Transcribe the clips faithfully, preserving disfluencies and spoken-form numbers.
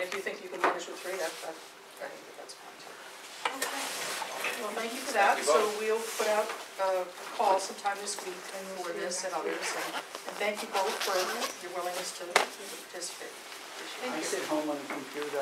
if you think you can manage with three, that, that, I think that that's fine too. Okay. Well, thank you for that. So we'll put out uh, a call sometime this week for this and others. And, and thank you both for your willingness to, to participate. I sit home on the computer.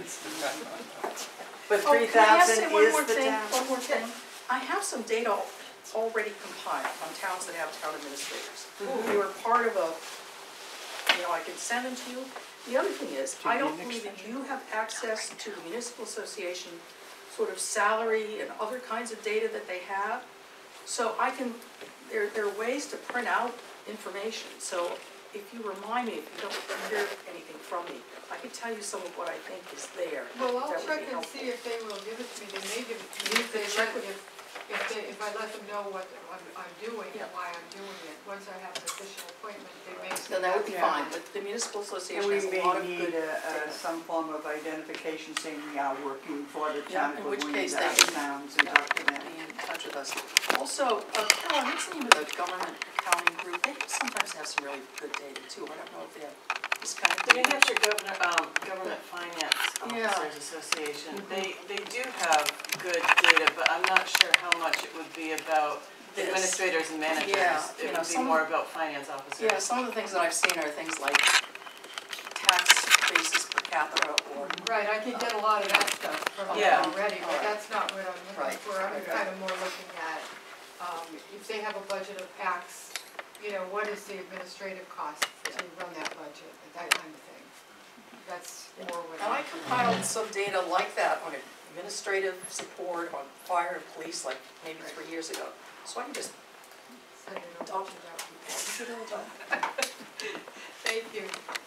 But Oh, three can I ask thousand you one is more the thing? town. One more thing. I have some data already compiled on towns that have town administrators. Mm-hmm. We were part of a, you know, I could send them to you. The other thing is, I don't believe that you have access to the municipal association sort of salary and other kinds of data that they have. So I can, there, there are ways to print out information. So if you remind me, if you don't hear anything from me, I can tell you some of what I think is there. Well, I'll That would check be and helpful. see if they will give it to me. They may give it to me You if could they check let, with- if, if they, if I let them know what I'm, I'm doing Yeah. and why I'm doing it. Once I have an official appointment, they may say. Then that would be Yeah. fine, but the municipal And association we has a may lot of need good a, a, data. some form of identification saying we are working for the Yeah, town, in but which we case need they other can- towns and talk to them. Be in touch with us. Also, uh, Carolyn, what's the name of the government accounting group? They sometimes have some really good data too. I don't know if they have this kind of The New data. Hampshire Governor, um, Government Finance Yeah. Officers Association, Mhm. they, they do have good data, but I'm not sure how much it would be about This. administrators and managers. Yeah, you It know, would be some- more about finance officers. Yeah, some of the things that I've seen are things like tax basis per capita or, Right, I can get a lot of that stuff from them Yeah. already, but Alright. that's not what I'm Right. looking for. I'm Okay. kind of more looking at, um, if they have a budget of X, you know, what is the administrative cost to run that budget, that kind of thing. That's more what and I I'm. compiled some data like that on administrative support, on fire and police, like maybe three years ago. So I can just send it over talk to to them. them. Thank you.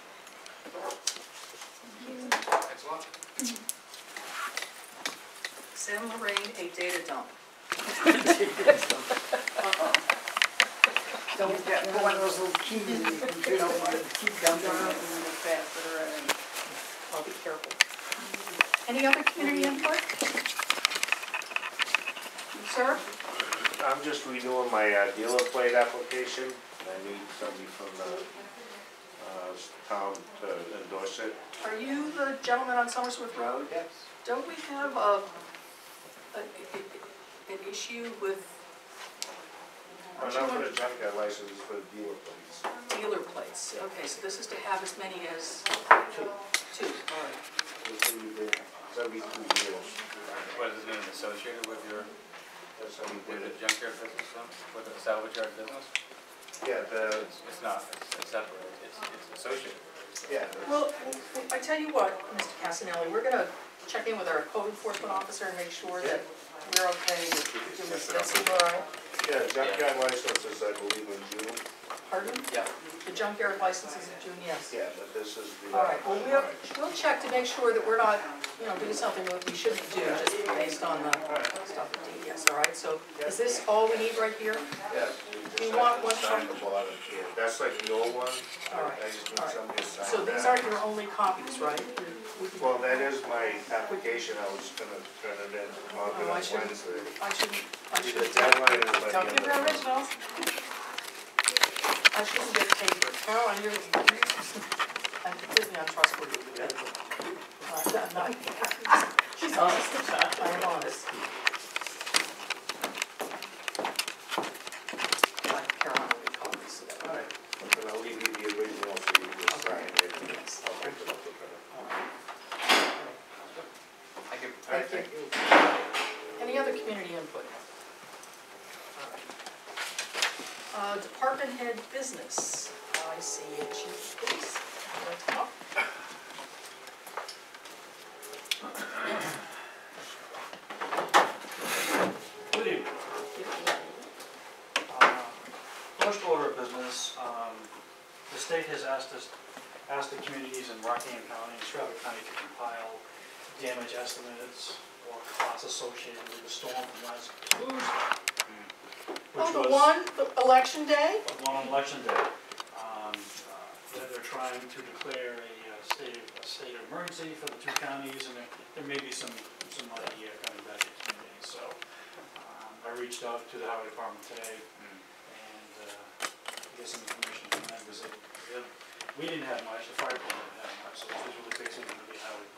Thanks a lot. Send Lorraine a data dump. Uh-oh. Don't get one of those little keys in the computer, don't want to keep dumping Dump it. and the catheter and I'll be careful. Any other community input? Sir? I'm just renewing my uh, dealer plate application. I need somebody from the uh, town to endorse it. Are you the gentleman on Somersworth Road? Yes. Don't we have a, a, an issue with I'm not for the junkyard license, it's for dealer plates. dealer plates? Okay, so this is to have as many as Two. two, all right. It's every day. It's every two years. What is it associated with your, That's how we with did the it. junkyard business, though? With the salvage yard business? Yeah, the, It's, it's not, it's it's separate, it's, it's associated. yeah. Well, I tell you what, Mister Casanelli, we're gonna check in with our code enforcement officer and make sure that we're okay with doing this. That's all right. Yeah, junkyard license is, I believe, in June. Pardon? Yeah. The junkyard license is in June, yes. Yeah, but this is the. All right, well, we'll, we'll check to make sure that we're not, you know, doing something that we shouldn't do just based on the stuff at D E S, all right? So is this all we need right here? Yeah. You want one Sign from- the bottom here. That's like the old one. All right, I just need all right. somebody to sign So these that. aren't your only copies, right? We can- Well, that is my application. I was gonna turn it in on Oh, I shouldn't- Wednesday. I shouldn't, I The shouldn't, deadline is by the don't end give of her the month. originals. I shouldn't get paper. Caroline, you're, I'm completely untrustworthy with that. Uh, I'm not- She's honest, I am honest. Like Caroline will get copies of that. All right, then I'll leave you the original so you can sign it. I'll print it up with her. Thank you. All right, Thank thank you. Any other community input? Uh, department head business. I see a chief, please. You want to come up? Good evening. Uh, First order of business, um, the state has asked us, asked the communities in Rockingham County and Stratford County to compile damage estimates or costs associated with the storm from last Tuesday. Oh, which the was- one, the election day? on election day. Um, uh, They're they're trying to declare a uh, state, of- a state of emergency for the two counties, and there, there may be some, some money here coming back to community. So um, I reached out to the highway department today and uh, to get some information from them, because they, they- we didn't have much, the fire department didn't have much, so this was really basically going to be highway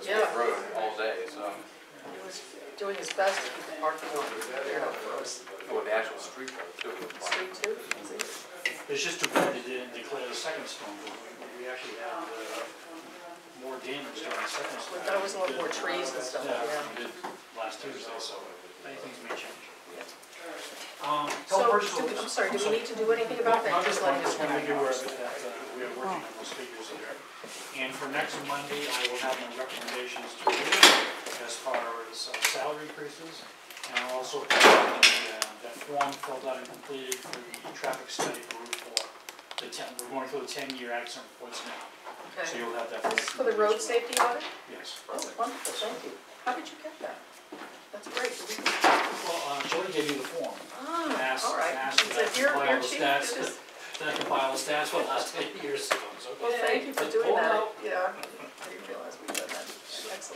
a Yeah. smooth road all day, so, He was doing his best to keep the parking lot cleared up for us. or the actual street road too. Street two, see? It's just too bad they didn't declare the second storm. We, we actually had, uh, more damage during the second storm. But that was a lot more trees and stuff, Yeah, yeah. we did last Tuesday, so many things may change. Um, So, telepurchase do we- orders. I'm sorry, do we need to do anything about that? I'm Just letting us just wanting to make you know. aware of it, that, uh, we are working on those figures here. And for next Monday, I will have my recommendations to you as far as uh, salary increases. And I'll also have the, uh, that form filled out and completed for the traffic study for Route four. The ten, we're going through the ten-year accident reports now, so Okay. you'll have that. This is for the road safety audit? Yes. Oh, wonderful, thank you. How did you get that? That's great. Did we- Well, uh, Jody gave me the form. Ah, Asked- all right. asked She that said, I "Here, compile here, the chief, stats, do this." Then I compile the stats for the last ten years, so it's okay. Well, thank you for Just doing pull it that. out. Yeah, I didn't realize we'd done that. Excellent.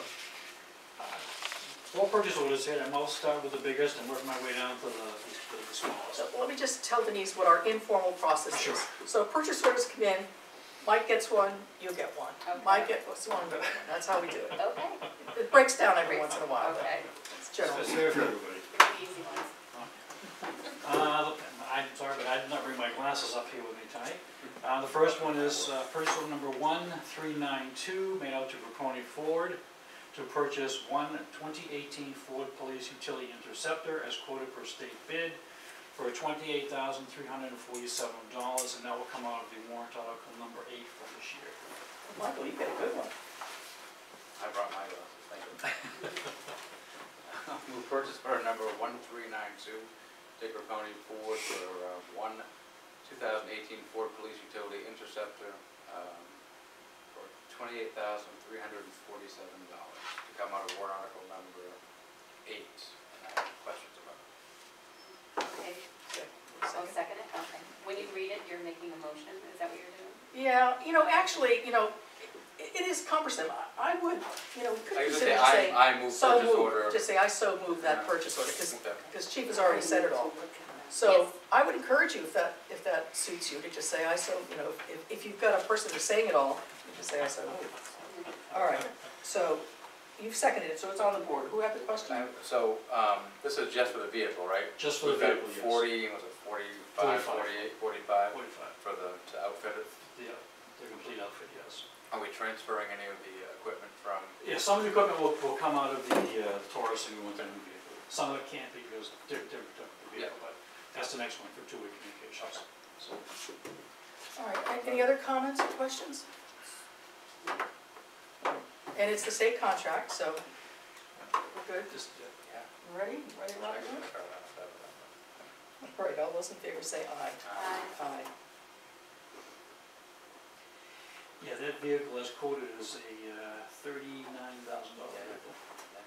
Four purchase orders here, and I'll start with the biggest and work my way down to the, to the smallest. So let me just tell Denise what our informal process Sure. is. So purchase orders come in, Mike gets one, you get one. Okay. Mike gets one, you get one. That's how we do it. Okay, It breaks down every once in a while, but okay, it's general. It's there for everybody. easy ones. Uh, I'm sorry, but I did not bring my glasses up here with me tonight. Uh, the first one is, uh, purchase order number one three nine two, made out to Verconi Ford, to purchase one twenty eighteen Ford Police Utility Interceptor as quoted per state bid for twenty-eight thousand three hundred forty-seven dollars, and that will come out of the warrant article number eight for this year. Michael, you get a good one. I brought my glasses, thank you. Move purchase order number one three nine two, Dick Raponi Ford for uh, one two thousand eighteen Ford Police Utility Interceptor um, for twenty-eight thousand three hundred forty-seven dollars to come out of warrant article number eight. And I have questions about it. Okay, I'll second it, okay. When you read it, you're making a motion, is that what you're doing? Yeah, you know, actually, you know, it, it is cumbersome. I I would, you know, we could I was consider gonna say, saying, I, I move so purchase order. move, just say, I so move that Yeah. purchase order, because Okay. because Chief has already said it all. So I would encourage you, if that, if that suits you, to just say, I so, you know, if, if you've got a person who's saying it all, you just say, I so move. All right, so you've seconded it, so it's on the board. Who had the question? I- So, um, this is just for the vehicle, right? Just for the We've got vehicle, yes. forty, was it forty-five, Forty-five. forty-eight, forty-five Forty-five, for the, to outfit it? yeah, the complete outfit, yes. Are we transferring any of the uh, equipment from, Yeah, some of the equipment will, will come out of the, uh, Taurus and go into the new vehicle. Some of it can't because they're, they're, they're the vehicle, but that's the next one for two-way communications. So, All right, any other comments or questions? And it's the state contract, so we're good. just, uh, yeah, Ready? Ready, check Roger? the car out, that would- All right, all those in favor say aye. Aye. Aye. yeah, that vehicle as quoted is a uh, thirty-nine thousand dollar Yeah. vehicle.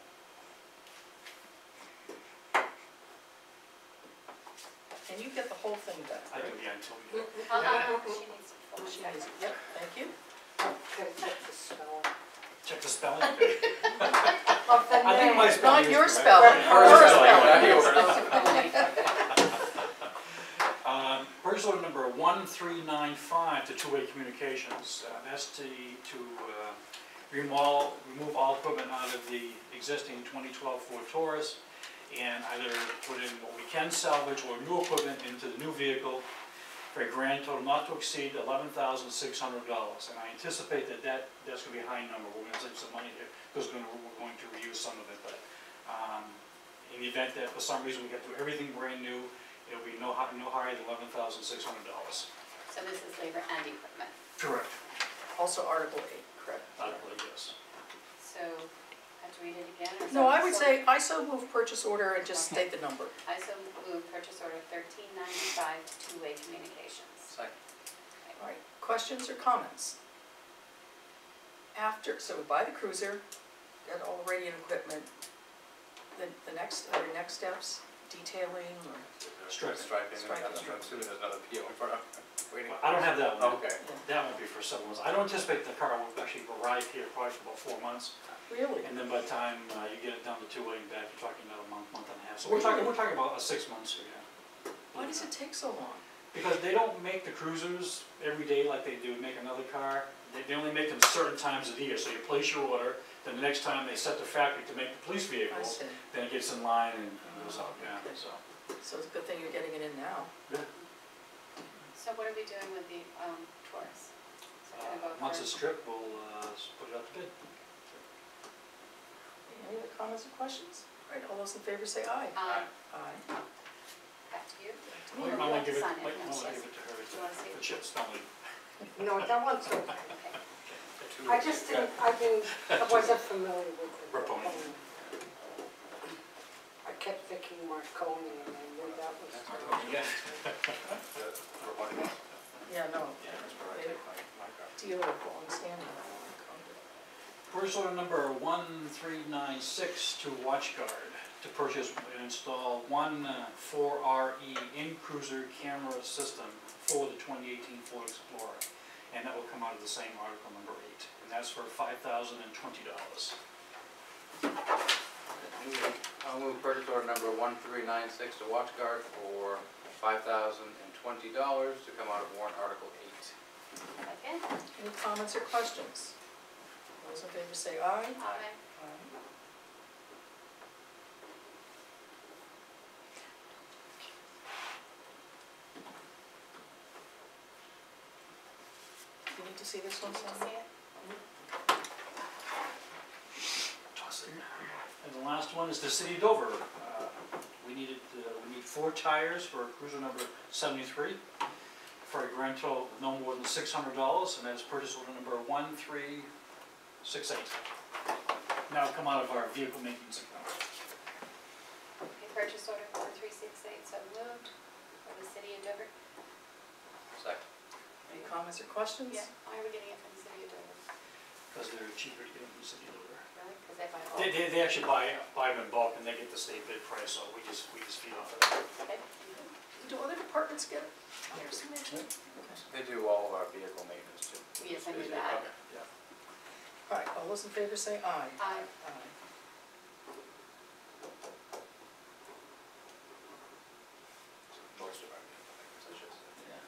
And you get the whole thing back, I right? can, yeah, until we. Uh-uh, she needs to Oh, full she check. is- Yep, thank you. Check the spelling. Of the I think my name. spelling Not is your correct. spelling, Her her spelling, spelling. not yours. Um, purchase order number one three nine five to Two Way Communications. Uh, that's to, to uh, remove, remove all equipment out of the existing twenty twelve Ford Taurus and either put in what we can salvage or new equipment into the new vehicle for a grand total not to exceed eleven thousand six hundred dollars. And I anticipate that, that that's going to be a high number. We're going to save some money there because we're going to, we're going to reuse some of it. But um, in the event that for some reason we get to everything brand new, it'll be no, hi- no higher than eleven thousand six hundred dollars. So this is labor and equipment. Correct. Also Article eight, correct? I believe, yes. So, I have to read it again, or? is No, that- I would so- say, I so move purchase order and just Okay. state the number. I so move purchase order thirteen ninety-five to Two-Way Communications. Second. All right, questions or comments? After, so we buy the cruiser, get all the radio equipment, the, the next, are there next steps, detailing or? Striping. Striping, Striping. I'm assuming there's another P O in front of, waiting. I don't have that one. Okay. That won't be for several months. I don't anticipate the car will actually arrive here probably for about four months. Really? And then by the time uh, you get it down to two-way and back, you're talking another month, month and a half. So we're talking, we're talking about uh, six months here, yeah. Why does it take so long? Because they don't make the cruisers every day like they do make another car. They, they only make them certain times of the year. So you place your order, Then the next time they set the factory to make the police I vehicles, see. then it gets in line and goes out, yeah, Okay. so. So it's a good thing you're getting it in now. So what are we doing with the, um, Taurus? Is that gonna go Uh, Once for- it's stripped, we'll, uh, s- put it out to bid. Any other comments or questions? All right, all those in favor say aye. Aye. Aye. Back to you. Might you wanna have to give it, sign it, might no, wanna yes. give it to her, Do you wanna see the it? chips, don't we? No, that one's okay. Okay. I just didn't, I didn't, I wasn't familiar with it. Raponi. I kept thinking Marconi and I knew that was. Yeah. Yeah, no, Yeah, that's where I take my, my car. dealer long standing. Purchase order number one three nine six to WatchGuard to purchase and install one uh, four R E in-cruiser camera system for the twenty eighteen Ford Explorer. And that will come out of the same article number eight, and that's for five thousand twenty dollars. I'll move purchase order number one three nine six to WatchGuard for five thousand and twenty dollars to come out of warrant article eight. Second? Any comments or questions? Those in favor say aye. Aye. Aye. You need to see this one, Did you Sandra? see it? Toss it. And the last one is the City of Dover. Uh, We needed, uh, we need four tires for cruiser number seventy-three for a grand total of no more than six hundred dollars, and that is purchase order number one three six eight. Now come out of our vehicle maintenance account. Okay, purchase order four three six eight, so moved, for the city of Dover. Second. Any comments or questions? Yeah, why are we getting it from the city of Dover? Because they're cheaper to get from the City of Dover. Really? Because they buy all. They, they, they actually buy, buy them in bulk and they get the state bid price, so we just, we just feed off of that. Okay. Do other departments get it? Yes. Okay. They do all of our vehicle maintenance too. Yes, I knew Is it? that. Okay, yeah. All right, all those in favor say aye. Aye. Aye. Most of our vehicle maintenance, I should say. Yeah.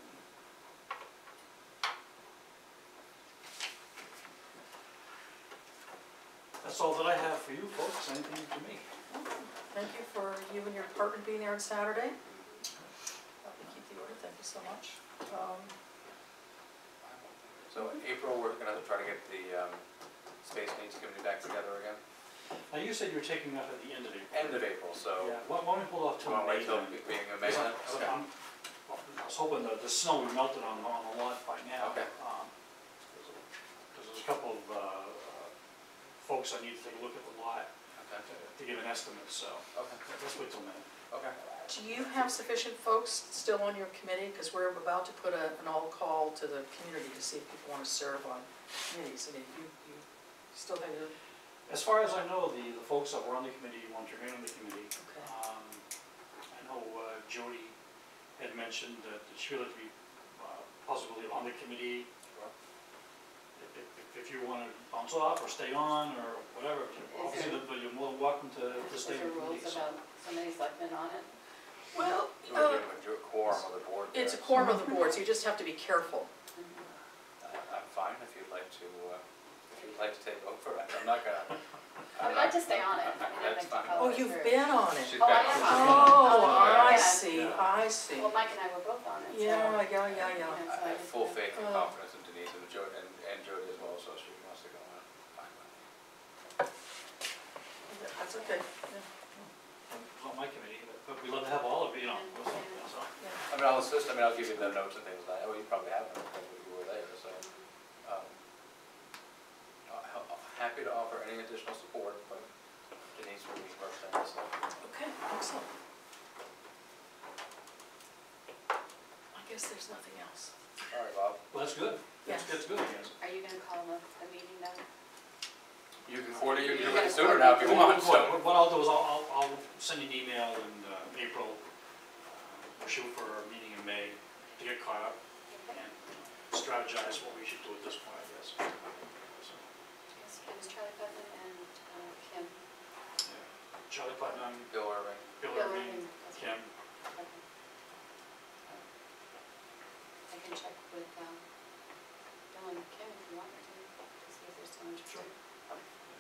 That's all that I have for you folks, anything for me? Thank you for you and your department being there on Saturday. Help me keep the order, thank you so much. Um, So in April, we're gonna try to get the, um, Space Needs Committee back together again, Now, you said you were taking up at the end of April. end of April, so. Yeah, why why don't we hold off Do till you wanna May wait till then? being in May then? So Okay. I'm- well, I was hoping that the snow would melt it on, on the lot by now. Okay. Because there's a couple of uh, uh, folks I need to take a look at the lot Okay, to to give an estimate, so okay, let's wait till May. okay. Do you have sufficient folks still on your committee? Because we're about to put a, an all-call to the community to see if people want to serve on committees. I mean, you, you still have your, As far as I know, the, the folks that were on the committee want to remain on the committee. okay. Um, I know uh, Jody had mentioned that she would like to be uh, possibly on the committee. If, if, if you want to bounce off or stay on or whatever, obviously, but you're more than welcome to, to Is stay there on the rules committee. so. about somebody's selectmen on it? Well, So uh, we're doing a jo- quorum of the board there. it's a quorum of the board, so you just have to be careful. Uh, I'm fine if you'd like to, uh, if you'd like to take over, I'm not gonna. I'm I'd like not- to stay on it. I mean, I'd That's like to fine. follow Oh, it you've through. been on it. She's Oh, I got- am. Oh, I Yeah. see, I see. Well, Mike and I were both on it, so. Yeah, yeah, yeah, you yeah. know, so I have just- full faith and Oh. confidence in Denise and Jody, and, and Jody as well, so if she wants to go on, fine with me. That's okay, yeah, It's on my committee, but, but we love to have all of you, you know. So. yeah. I mean, I'll assist, I mean, I'll give you the notes and things like that, well, you probably have them, because you were there, so. um, uh, ha- Happy to offer any additional support, but Denise will be first in this. Okay, excellent. I guess there's nothing else. All right, Bob, Well, that's good. That's, Yes. that's good, I guess. Are you gonna call a, a meeting then? you can coordinate, you can do You're it gonna sooner now if you want, What, so. what I'll do is I'll, I'll, I'll send you an email in uh, April, uh, we'll shoot for a meeting in May to get caught up and strategize what we should do at this point, I guess. So, Yes, it was Charlie Putnam and uh, Kim. yeah. Charlie Putnam, Bill Irving. Bill Bill Irving, Irving, that's Kim. right. Okay. I can check with um, Bill and Kim if you want me to, to see if they're still interested. Okay.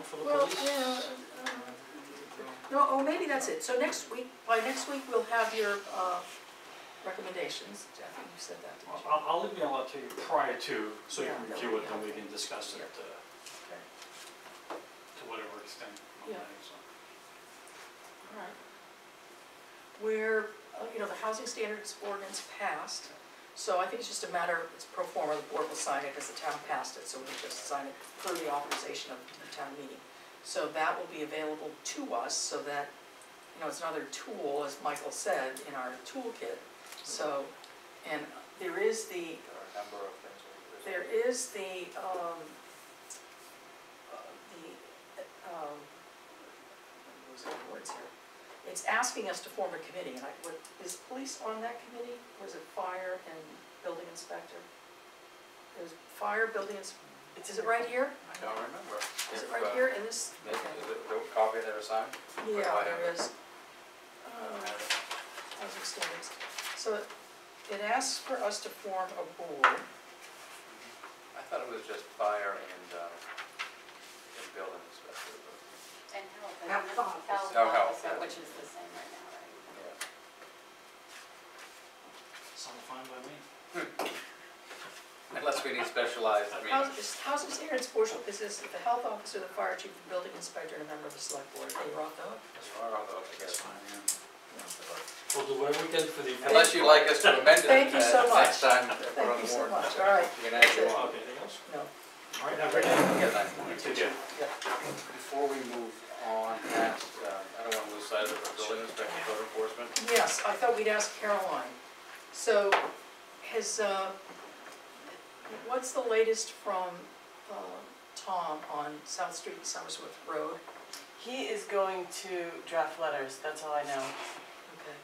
for the Well, police. yeah, uh, no, oh, maybe that's it. So next week, by next week, we'll have your uh, recommendations. I think you said that, didn't you? I'll, I'll email it to you prior to, so you Yeah, can that review would it, be then we helpful. can discuss it uh, Okay. to whatever extent. on Yeah. that, so. All right. Where, uh, you know, the housing standards ordinance passed, so I think it's just a matter, it's pro forma, the board will sign it because the town passed it, so we'll just sign it per the authorization of the town meeting. So that will be available to us, so that, you know, it's another tool, as Michael said, in our toolkit. So, and there is the, There are a number of things. we- there is the, um, uh, the, um, I'm losing my words here. It's asking us to form a committee, and I, what, is police on that committee, or is it fire and building inspector? There's fire, building, ins- is it right here? I don't remember. Is it If, right uh, here in this? Is Okay. is it the copy that was signed? Yeah, I have there it. is. I don't Uh, have it. Housing standards. So it asks for us to form a board. I thought it was just fire and, um, and building inspector, but, And health, Health isn't it? officer. Health Oh, health, officer, yeah. which is the same right now, right? yeah. Sounds fine by me. Unless we need specialized, I mean, Housing housing standards board shall consist of the health officer, the fire chief, the building inspector, and a member of the select board. Are you off the hook? you are on those, I That's guess. fine, yeah. You're off the hook. We'll do whatever we can for the. Unless you'd like us to amend it. Thank you so uh, much. Next time, put Thank on you the so warrant. much, all right. You can add your Okay, own. anything else? No. All right, have a great day. Yeah, thanks. Take care. Before we move on past, um, I don't want to lose sight of the building inspector, code enforcement. Yes, I thought we'd ask Caroline. So has, uh, what's the latest from uh, Tom on South Street and Summersworth Road? He is going to draft letters, that's all I know. Okay.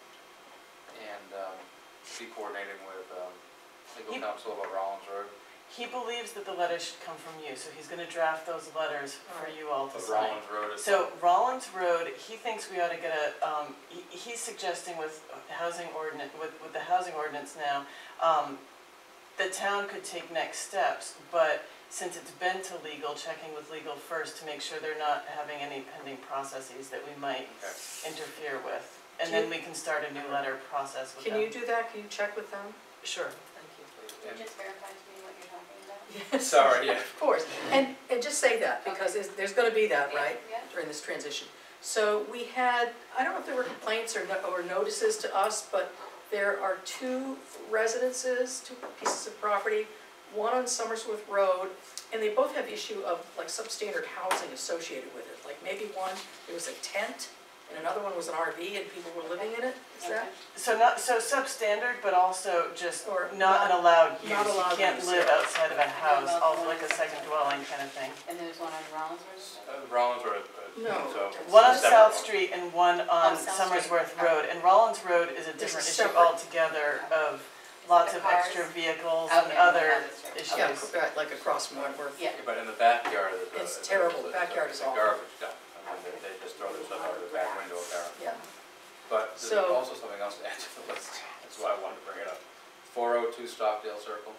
And um, be coordinating with um, legal He- counsel about Rollins Road. He believes that the letters should come from you, so he's gonna draft those letters for Alright. you all to But sign. Rollins Road is. So Rollins Road, he thinks we ought to get a, um, he, he's suggesting with housing ordinance, with, with the housing ordinance now, um, the town could take next steps, but since it's been to legal, checking with legal first to make sure they're not having any pending processes that we might Okay. interfere with. And then we can start a new letter process with them. Can you do that? Can you check with them? Sure. Thank you. Can you just verify to me what you're talking about? Yes. Sorry, yeah. Of course, and, and just say that, because there's, there's gonna be that, right, Yeah, during this transition. So we had, I don't know if there were complaints or, no- or notices to us, but there are two residences, two pieces of property, one on Summersworth Road, and they both have issue of like substandard housing associated with it. Like maybe one, there was a tent, and another one was an R V and people were living in it, is that? So not, so substandard, but also just Or not an allowed use. not allowed You can't use, live yeah. outside of a house, also like a second dwelling kind of thing. And there's one on Rollins Road? is that- Uh, Rollins Road, uh, No. so. One on separate South one. Street and one on Oh, South Summersworth Street. Road. And Rollins Road is a This different is issue separate. altogether of lots The of cars? extra vehicles Okay, and other that's right. issues. Yeah, right, like across from Wentworth. Yeah. Yeah, but in the backyard, there's a. It's there's a- terrible. there's a- Backyard is there's a awful. garbage dump. I mean, they, they just throw their stuff out of the back window apparently. Yeah. But there's So- also something else to add to the list. That's why I wanted to bring it up. four oh two Stockdale Circle.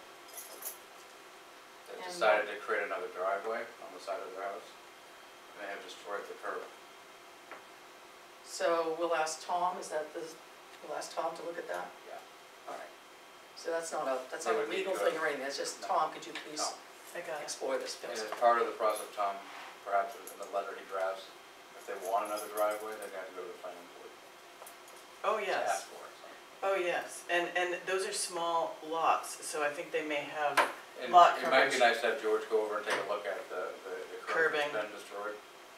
They And decided to create another driveway on the side of their house. And they have destroyed the curb. So we'll ask Tom, is that the, we'll ask Tom to look at that? Yeah. All right. So that's not a, that's It not a would be legal good. thing or anything, it's just, No. Tom, could you please No. I got it. explore this, And please? as part of the process, Tom, perhaps in the letter he drafts, if they want another driveway, they're gonna have to go to the planning board Oh, to yes. ask for it. so. Oh, yes. And, and those are small lots, so I think they may have, And Lot it might be coverage. nice to have George go over and take a look at the, the the curb Curbing. that's been destroyed.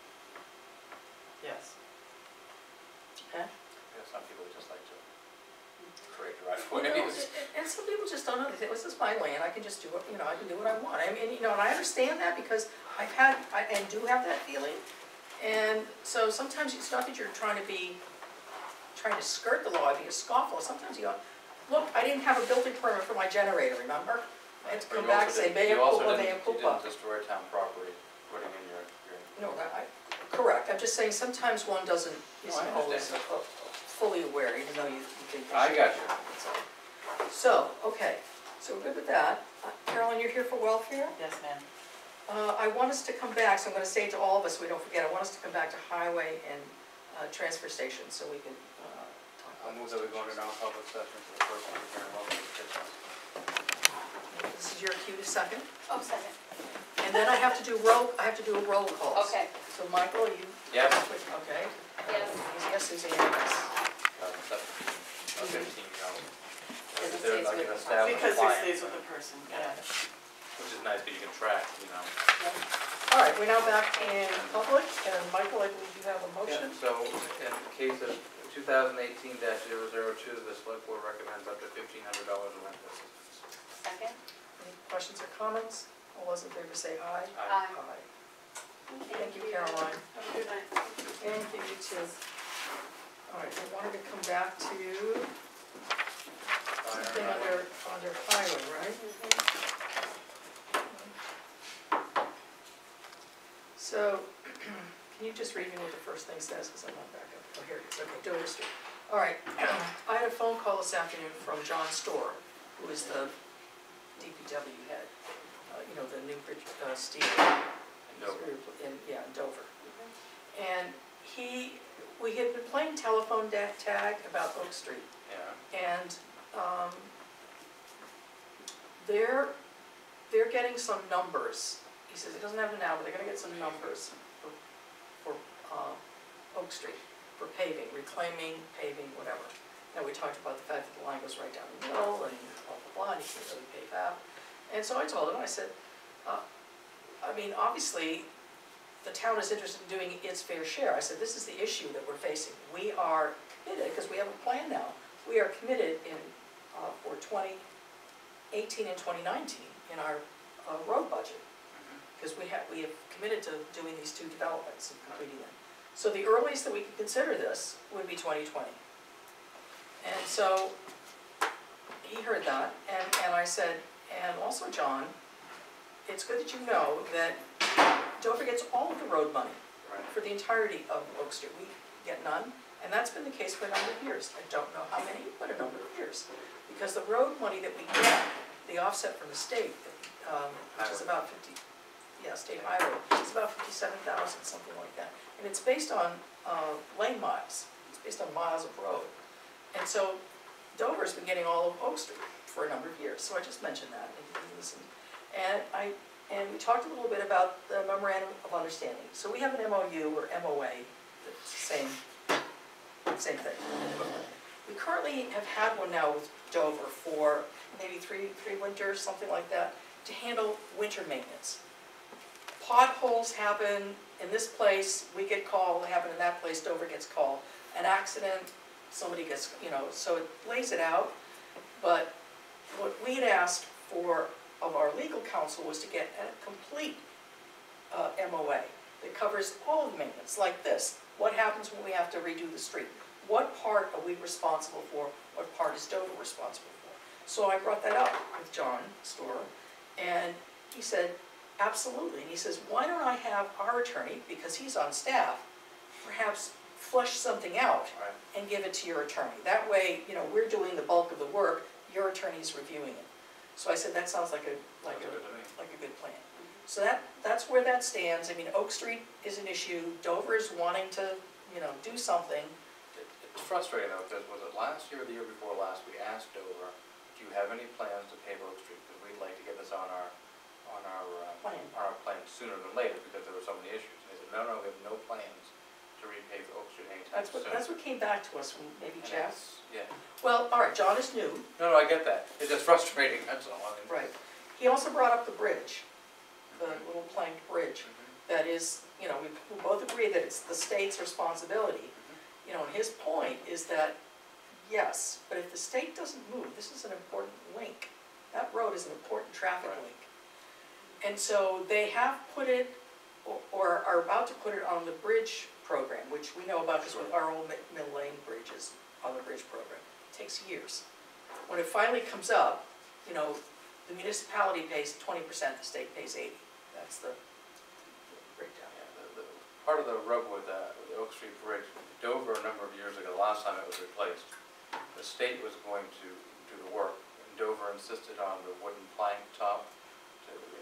yes. Okay. Yeah, some people just like to create You know, driveways. and- and some people just don't know, they think, this is my land, I can just do what, you know, I can do what I want. I mean, you know, and I understand that because I've had, I, and do have that feeling. And so sometimes it's not that you're trying to be, trying to skirt the law, be a scofflaw. Sometimes you go, look, I didn't have a building permit for my generator, remember? I had to But come you back and also say, didn't- mea you also culpa, didn't- mea You culpa. didn't destroy town property, putting in your, your. No, I, I- correct, I'm just saying, sometimes one doesn't, No, isn't I always understand. uh, fully aware, even though you you think. they I should. got you. That's all. So, okay, so we're good with that. Uh, Carolyn, you're here for welfare? Yes, ma'am. Uh, I want us to come back, so I'm gonna say it to all of us, so we don't forget, I want us to come back to highway and, uh, transfer station, so we can, uh, talk I'll about move those. that we go into non-public session for the purpose of hearing all the petitions. This is your cue to second, Oh, second. and then I have to do roll, I have to do a roll call. Okay, So Michael, you, Yes. okay, yes. yes, Suzanne, yes. Uh, seven, uh, fifteen, no. Doesn't They're say it's like with an the established Because it client, stays with the person, yeah. which is nice, because you can track, you know. All right, we're now back in public, and Michael, I believe you have a Yeah, motion? so in the case of two thousand eighteen dash zero zero two, the select board recommends up to fifteen hundred dollars in rental assistance. Second? Any questions or comments? All those in favor say aye. Aye. Aye. Thank you, Caroline. Have a good night. Thank you, you too. All right, I wanted to come back to something Fire, under, under highway, right? So, can you just read me what the first thing says, because I'm not back up. Oh, here it is, okay, Dover Street. All right, I had a phone call this afternoon from John Storr, who is the D P W head, uh, you know, the new bridge, uh, steel. in Dover. In, yeah, in Dover. And he, we had been playing telephone da- tag about Oak Street, Yeah, and, um, they're, they're getting some numbers. He says he doesn't have them now, but they're gonna get some numbers for, for, uh, Oak Street, for paving, reclaiming, paving, whatever. And we talked about the fact that the line goes right down the middle, and blah, blah, blah, and he can't really pave out. And so I told him, I said, uh, I mean, obviously, the town is interested in doing its fair share. I said, this is the issue that we're facing. We are committed, because we have a plan now, we are committed in, uh, for twenty eighteen and twenty nineteen in our, uh, road budget. Because we have, we have committed to doing these two developments and completing them. So the earliest that we could consider this would be twenty twenty. And so, he heard that, and, and I said, and also, John, it's good that you know that Dover gets all of the road money right. for the entirety of Oak Street. We get none, and that's been the case for a number of years. I don't know how many, but a number of years. Because the road money that we get, the offset from the state, um, which is about fifty, yeah, state highway, it's about fifty-seven thousand, something like that. And it's based on, uh, lane miles, it's based on miles of road. And so Dover's been getting all of Oak Street for a number of years, so I just mentioned that, and he listened. And I, and we talked a little bit about the memorandum of understanding. So we have an M O U or M O A, it's the same, same thing. We currently have had one now with Dover for maybe three, three winters, something like that, to handle winter maintenance. Potholes happen in this place, we get called, they happen in that place, Dover gets called. An accident, somebody gets, you know, so it lays it out. But what we'd asked for of our legal counsel was to get a complete uh, M O A that covers all of the maintenance, like this. What happens when we have to redo the street? What part are we responsible for? What part is Dover responsible for? So I brought that up with John Storr, and he said, absolutely. And he says, why don't I have our attorney, because he's on staff, perhaps flush something out Right. and give it to your attorney. That way, you know, we're doing the bulk of the work, your attorney's reviewing it. So I said, that sounds like a, like Sounds a, good to me. like a good plan. So that, that's where that stands. I mean, Oak Street is an issue, Dover is wanting to, you know, do something. It- It's frustrating though, because was it last year or the year before last, we asked Dover, do you have any plans to pave Oak Street? Because we'd like to get this on our, on our, uh, Plan. on our plan sooner than later, because there were so many issues. And they said, no, no, we have no plans to repave Oak Street anytime That's soon. what, that's what came back to us from maybe And Jeff. it's- Yeah, Well, all right, John is new, no, no, I get that, it's just frustrating, that's all, I mean. right. He also brought up the bridge, the little planked bridge. Mhm. That is, you know, we we both agree that it's the state's responsibility. You know, and his point is that, yes, but if the state doesn't move, this is an important link. That road is an important traffic Right. link. And so they have put it, or- or are about to put it on the bridge program, which we know about because our old Mi- Mill Lane Bridge is on the bridge program. It takes years. When it finally comes up, you know, the municipality pays twenty percent, the state pays eighty. That's the the breakdown. Yeah, the, the, part of the rub with, uh, with the Oak Street Bridge, Dover a number of years ago, the last time it was replaced, the state was going to do the work, and Dover insisted on the wooden plank top to, you know, because the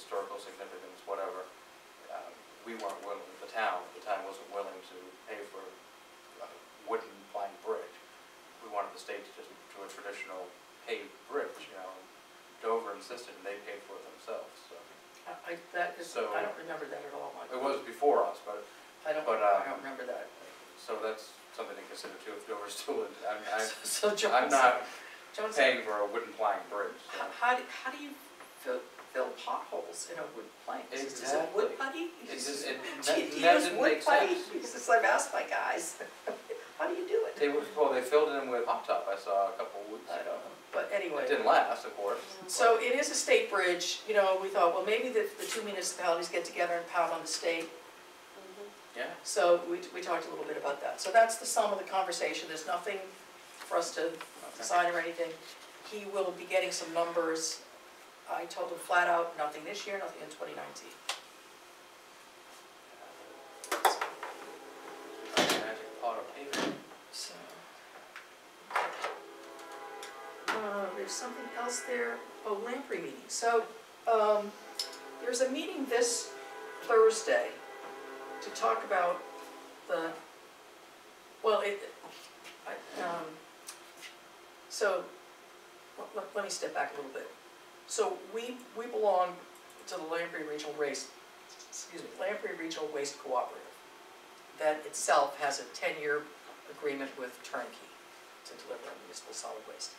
historical significance, whatever, uh, we weren't willing, the town, the town wasn't willing to pay for a wooden plank bridge. We wanted the state to just do a traditional paved bridge, you know. Dover insisted and they paid for it themselves, so. I, I- that is, So- I don't remember that at all, Michael. It was before us, but, I don't, but, I um, don't remember that. so that's something to consider too, if Dover's still, in- I'm, I'm, So John's. I'm not John's- paying for a wooden plank bridge, so. How, how do, how do you fill, fill potholes in a wood plank? Is it- Is it Exactly. wood putty? It just, it, Do that, you do you that use didn't wood make putty? sense. It's just, I've asked my guys, how do you do it? They would, well, they filled it in with hot top, I saw a couple of weeks I ago. don't know, but anyway. It didn't last, of course. So it is a state bridge, you know, we thought, well, maybe the, the two municipalities get together and pound on the state. Yeah. So we, we talked a little bit about that. So that's the sum of the conversation, there's nothing for us to sign or anything. He will be getting some numbers. I told him flat out, nothing this year, nothing in twenty nineteen. Magic pot of paper. So. Uh, there's something else there, oh, Lamprey meeting. So, um, there's a meeting this Thursday to talk about the, well, it, I, um, so, let, let, let me step back a little bit. So we, we belong to the Lamprey Regional Waste, excuse me, Lamprey Regional Waste Cooperative. That itself has a ten-year agreement with Turnkey to deliver municipal solid waste.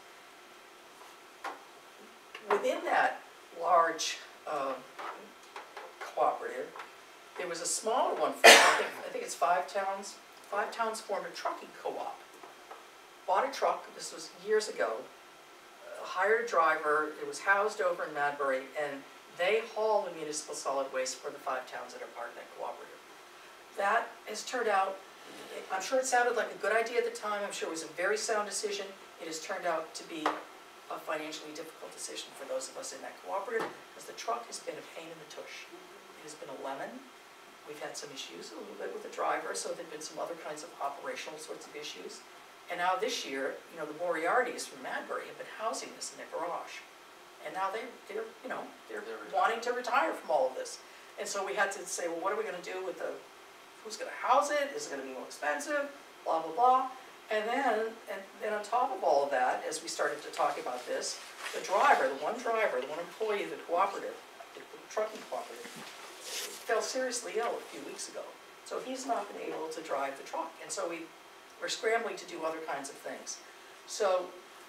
Within that large um, cooperative, there was a smaller one formed, I think, I think it's five towns. Five towns formed a trucking co-op. Bought a truck, this was years ago, uh, hired a driver, it was housed over in Madbury, and they haul the municipal solid waste for the five towns that are part of that cooperative. That has turned out, I'm sure it sounded like a good idea at the time, I'm sure it was a very sound decision. It has turned out to be a financially difficult decision for those of us in that cooperative, because the truck has been a pain in the tush. It has been a lemon. We've had some issues a little bit with the driver, so there've been some other kinds of operational sorts of issues. And now this year, you know, the Moriartys from Madbury have been housing this in their garage. And now they, they're, you know, they're They're wanting to retire from all of this. And so we had to say, well, what are we gonna do with the, who's gonna house it? Is it gonna be more expensive? Blah, blah, blah. And then, and then on top of all of that, as we started to talk about this, the driver, the one driver, the one employee of the cooperative, the trucking cooperative, fell seriously ill a few weeks ago. So he's not been able to drive the truck. And so we, we're scrambling to do other kinds of things. So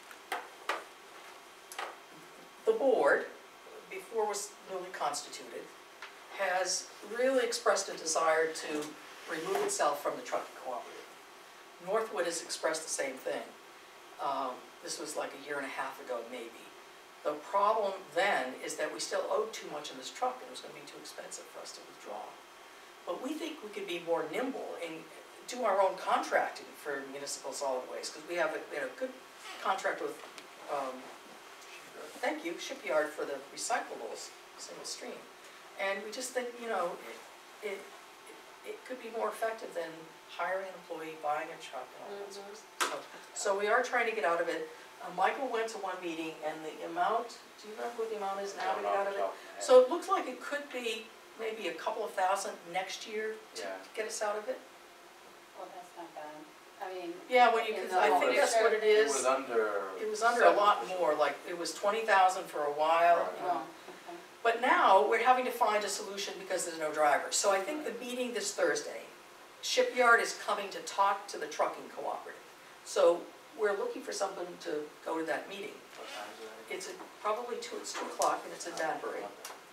the board, before it was newly constituted, has really expressed a desire to remove itself from the trucking cooperative. Northwood has expressed the same thing. Um, this was like a year and a half ago, maybe. The problem then is that we still owed too much in this truck, and it was going to be too expensive for us to withdraw. But we think we could be more nimble and do our own contracting for municipal solid waste, because we have a, we had a good contract with, um, thank you, Shipyard for the recyclables, single stream. And we just think, you know, it, it, it could be more effective than hiring an employee, buying a truck, and all that sort of stuff. So we are trying to get out of it. Uh, Michael went to one meeting, and the amount, do you remember what the amount is now to get out of it? So it looks like it could be maybe a couple of thousand next year to Yeah. get us out of it. Well, that's not bad. I mean. Yeah, when you, in cause I the think that's what it It is. was under. It was under a lot more, like, it was twenty thousand for a while. Right. you know. Oh, okay. But now, we're having to find a solution because there's no driver. So I think the meeting this Thursday, Shipyard is coming to talk to the trucking cooperative. So we're looking for someone to go to that meeting. What time is it? It's at probably two, it's two o'clock and it's in Danbury.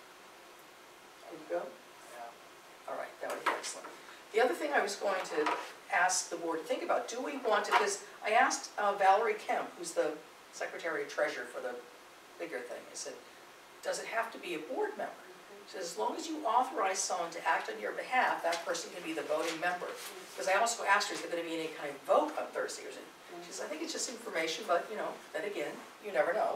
Can you go? All right, that would be excellent. The other thing I was going to ask the board to think about, do we want to, because I asked uh, Valerie Kemp, who's the Secretary of Treasurer for the bigger thing, I said, does it have to be a board member? She says, as long as you authorize someone to act on your behalf, that person can be the voting member. Because I also asked her, is there going to be any kind of vote on Thursday? Or something? She says, I think it's just information, but you know, then again, you never know.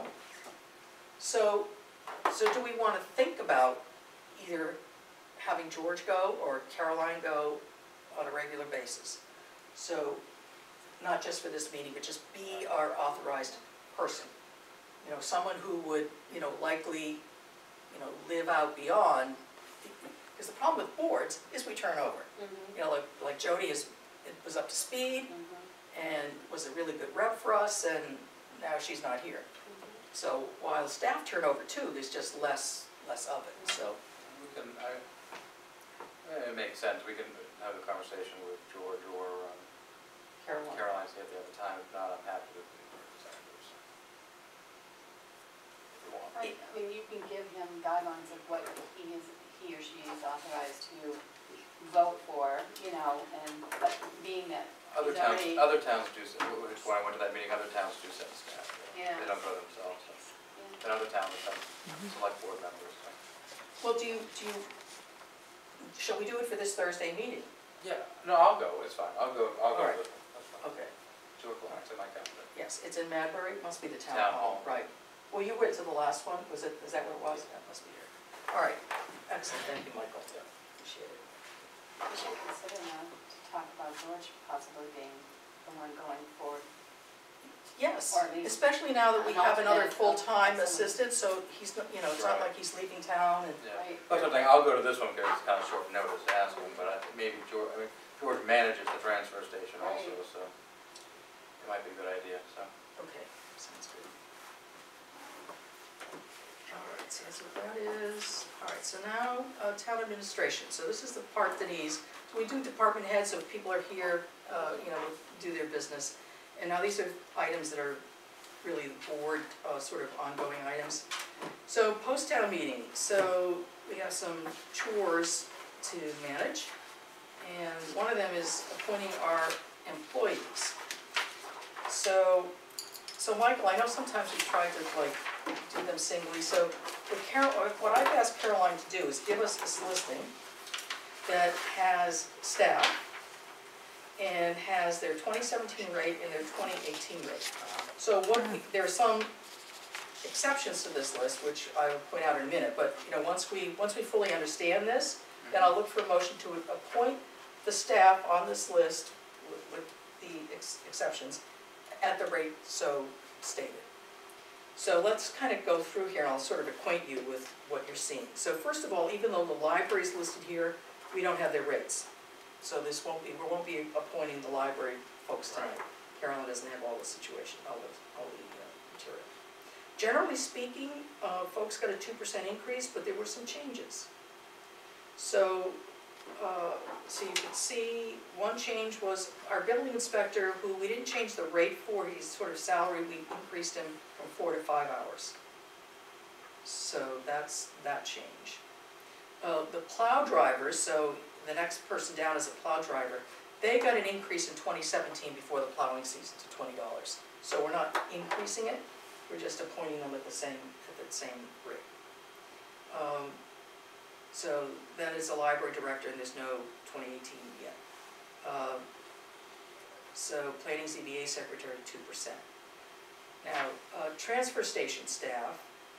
So, so do we want to think about either having George go or Caroline go on a regular basis? So, not just for this meeting, but just be our authorized person. You know, someone who would, you know, likely, you know, live out beyond, because the problem with boards is we turn over. Mhm, You know, like, like Jody is, it was up to speed mhm, and was a really good rep for us, and now she's not here. mhm. So while staff turnover too, there's just less, less of it, so. We can, I, eh, it makes sense, we can have a conversation with George or um, Caroline. Caroline, see if they have the time, if not, I'm happy to be representatives. If you want. Right, I mean, you can give him guidelines of what he is, he or she is authorized to vote for, you know, and, but being that Other he's towns, already. other towns do, s- wh- which is why I went to that meeting, other towns do set staff. Yeah. They don't go themselves, so. Yeah. And other towns have select board members, so. Well, do you, do you, shall we do it for this Thursday meeting? Yeah, no, I'll go, it's fine, I'll go, I'll go All right. with them, that's fine. Okay, Two o'clock, it's in my calendar. yes, it's in Madbury, it must be the town Town hall, hall. right. Well, you went to the last one, was it, is that what it was? That must be here. All right, excellent, thank you, Michael, appreciate it. We should consider now to talk about George possibly being the one going forward. Yes, Or at least especially now that we an have another alternate, full-time someone. assistant, so he's, not- you know, it's not Right. like he's leaving town and, Yeah. Right. But something, I'll go to this one because it's kind of short notice to ask him, but I think maybe George, I mean, George manages the transfer station also, Right. so it might be a good idea, so. okay, sounds good. All right, so that's what that is. All right, so now, uh, town administration, so this is the part that he's, so we do department heads, so if people are here, uh, you know, do their business. And now these are items that are really the board, uh, sort of ongoing items. So post-town meeting, so we have some chores to manage. And one of them is appointing our employees. So, so Michael, I know sometimes we try to like do them singly, so what Carol, or what I've asked Caroline to do is give us this listing that has staff and has their twenty seventeen rate and their twenty eighteen rate. So what, we- there are some exceptions to this list, which I will point out in a minute, but, you know, once we, once we fully understand this, then I'll look for a motion to appoint the staff on this list with, with the ex- exceptions at the rate so stated. So let's kind of go through here and I'll sort of acquaint you with what you're seeing. So first of all, even though the library is listed here, we don't have their rates. So this won't be, we won't be appointing the library folks tonight. Carolyn doesn't have all the situation, all the, all the uh, material. Generally speaking, uh, folks got a two percent increase, but there were some changes. So, uh, so you can see, one change was our building inspector, who we didn't change the rate for, he's sort of salary, we increased him from four to five hours. So that's that change. Uh, the plow drivers, so the next person down is a plow driver, they got an increase in twenty seventeen before the plowing season to twenty dollars. So we're not increasing it, we're just appointing them at the same, at the same rate. Um, So that is a library director, and there's no twenty eighteen yet. Um, So planning Z B A secretary, two percent. Now, uh, transfer station staff,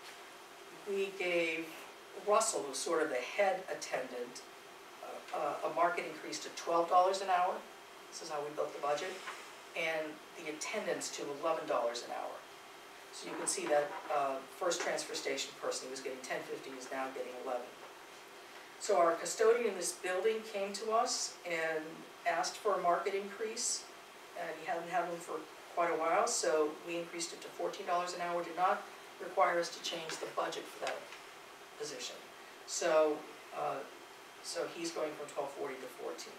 we gave Russell, who's sort of the head attendant, uh, a market increase to twelve dollars an hour. This is how we built the budget. And the attendants to eleven dollars an hour. So you can see that uh, first transfer station person, he was getting ten fifty, is now getting eleven. So our custodian in this building came to us and asked for a market increase, and he hadn't had one for quite a while, so we increased it to fourteen dollars an hour. Did not require us to change the budget for that position. So, uh, so he's going from twelve forty to fourteen.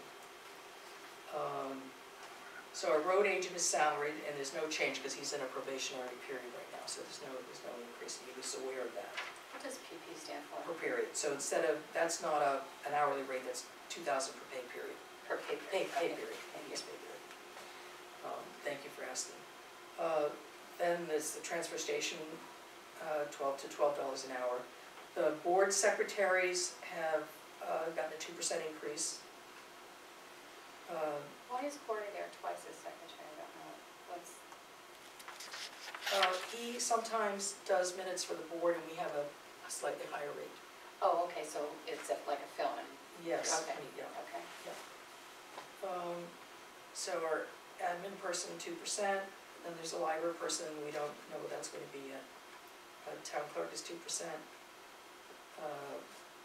Um, so our road agent is salaried, and there's no change because he's in a probationary period right now, so there's no, there's no increase, and he was aware of that. What does P P stand for? Per period, so instead of, that's not a, an hourly rate, that's two thousand per pay period. Per pay Pay, period. pay Okay. period, Thank you. yes, pay period. Um, thank you for asking. Uh, then there's the transfer station, uh, twelve to twelve dollars an hour. The board secretaries have, uh, gotten a two percent increase. Uh, Why is Porter there twice as secretary? I don't know. What's, uh, he sometimes does minutes for the board, and we have a a slightly higher rate. oh, okay, so it's a- like a fill-in. Yes, Okay. yeah. Okay. Um, so our admin person, two percent, then there's a library person, we don't know what that's gonna be yet. Uh, town clerk is two percent. uh,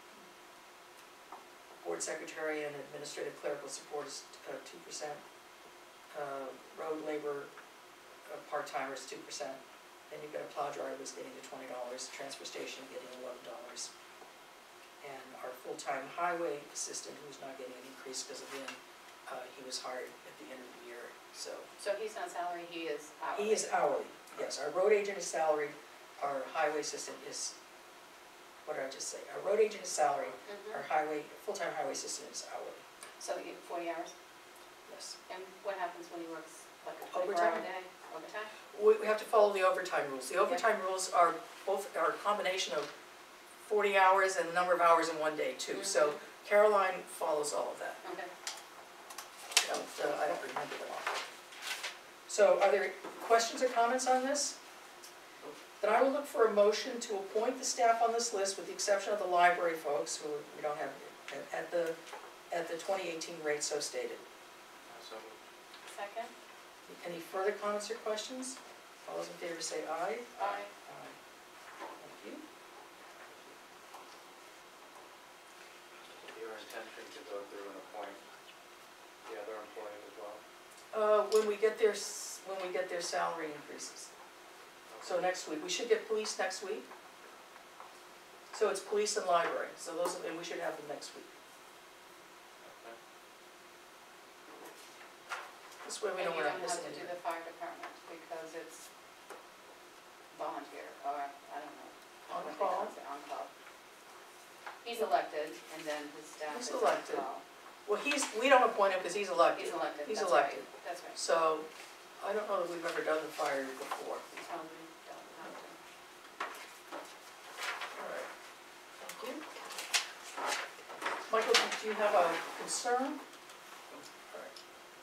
board secretary and administrative clerical support is, uh, two percent. Uh, road labor, uh, part-timers, two percent. Then you've got a plow driver that's getting to twenty dollars, transfer station getting eleven dollars. And our full-time highway assistant, who's not getting an increase because again, uh, he was hired at the end of the year, so. So he's not salary, he is hourly? He is hourly, yes, our road agent is salaried, our highway assistant is, what did I just say? Our road agent is salaried, Mhm. our highway, full-time highway assistant is hourly, So you get forty hours? yes. And what happens when he works like a twenty-four hour Overtime. day? Overtime? We, we have to follow the overtime rules. The overtime rules are both, are a combination of forty hours and the number of hours in one day too. So Caroline follows all of that. Okay. I don't, uh, I don't remember them all. So are there questions or comments on this? Then I will look for a motion to appoint the staff on this list with the exception of the library folks who we don't have at the, at the twenty eighteen rate so stated. So, Second? Any further comments or questions? All those in favor say aye. Aye. Aye. Thank you. your intention to go through and appoint the other employees as well? Uh, when we get their, s- when we get their salary increases. So next week, we should get police next week. So it's police and library, so those, and we should have them next week. Okay. This way we And know you we're don't not have missing to do anything. the fire department because it's volunteer, or, I don't know. On what they call. call it, On call. He's elected, and then his staff He's is on elected. call. Well, he's, we don't appoint him because he's elected. He's elected, He's that's elected. right, that's right. So, I don't know that we've ever done the fire before. Tell him we don't have to. All right, thank you. Michael, do you have a concern? All right.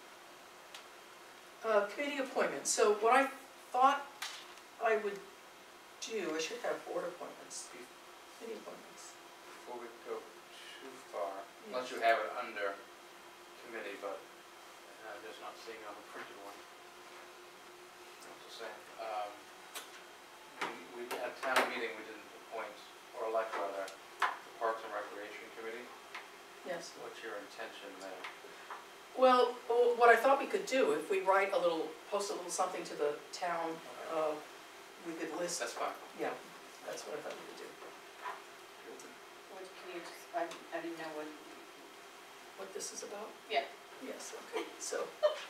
Uh, committee appointments, so what I thought I would do, I should have board appointments, committee appointments. Before we go too far, unless you have it under committee, but I'm just not seeing on the printed one. What's it saying? Um, we, we had town meeting, we didn't appoint, or elect rather, the Parks and Recreation Committee. Yes. What's your intention there? Well, well, what I thought we could do, if we write a little, post a little something to the town, uh, we could list, That's fine. yeah, that's what I thought we could do. What, can you just, I, I didn't know what, What this is about? Yeah. Yes, okay, so.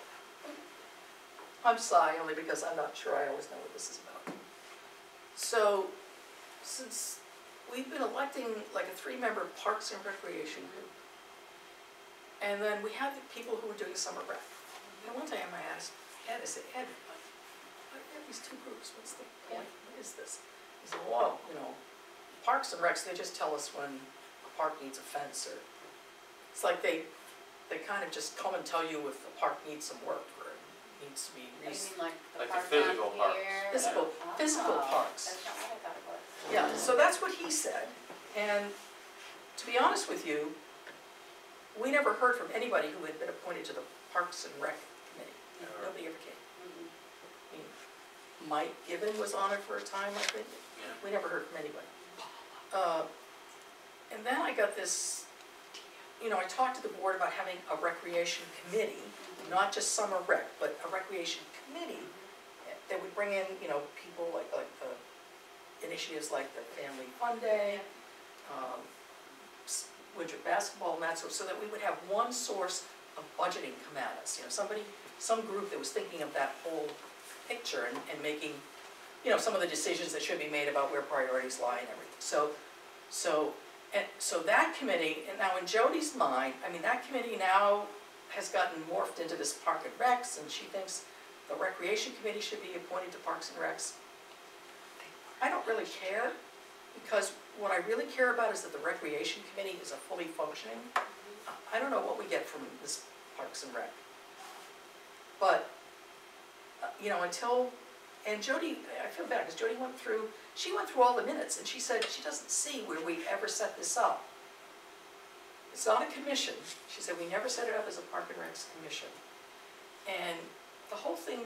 I'm shy only because I'm not sure I always know what this is about. So, since we've been electing like a three-member Parks and Recreation group, and then we have the people who are doing summer rec. And one time I asked Ed, I said, Ed, what, what are these two groups? What's the point? What is this? He said, well, you know, Parks and Recs, they just tell us when a park needs a fence or, it's like they, they kind of just come and tell you if the park needs some work or it needs to be I re- mean, like the Like the park down physical parks. here? Physical, Oh, physical parks. That's not what I thought it was. Yeah, so that's what he said, and to be honest with you, we never heard from anybody who had been appointed to the Parks and Rec Committee. Never. Nobody ever came. Mhm. I mean, Mike Gibbon was on it for a time, I think. Yeah. We never heard from anybody. Uh, And then I got this, you know, I talked to the board about having a recreation committee, not just summer rec, but a recreation committee that would bring in, you know, people like, like the initiatives like the Family Fun Day, um, s- winter basketball and that sort, so that we would have one source of budgeting come at us, you know, somebody, some group that was thinking of that whole picture and, and making, you know, some of the decisions that should be made about where priorities lie and everything. So, so, and so that committee, and now in Jody's mind, I mean, that committee now has gotten morphed into this Park and Recs, and she thinks the Recreation Committee should be appointed to Parks and Recs. I don't really care, because what I really care about is that the Recreation Committee is a fully functioning. I don't know what we get from this Parks and Rec. But, uh, you know, until, and Jody, I feel bad, because Jody went through, she went through all the minutes, and she said she doesn't see where we ever set this up. It's not a commission. She said we never set it up as a Park and Recs commission. And the whole thing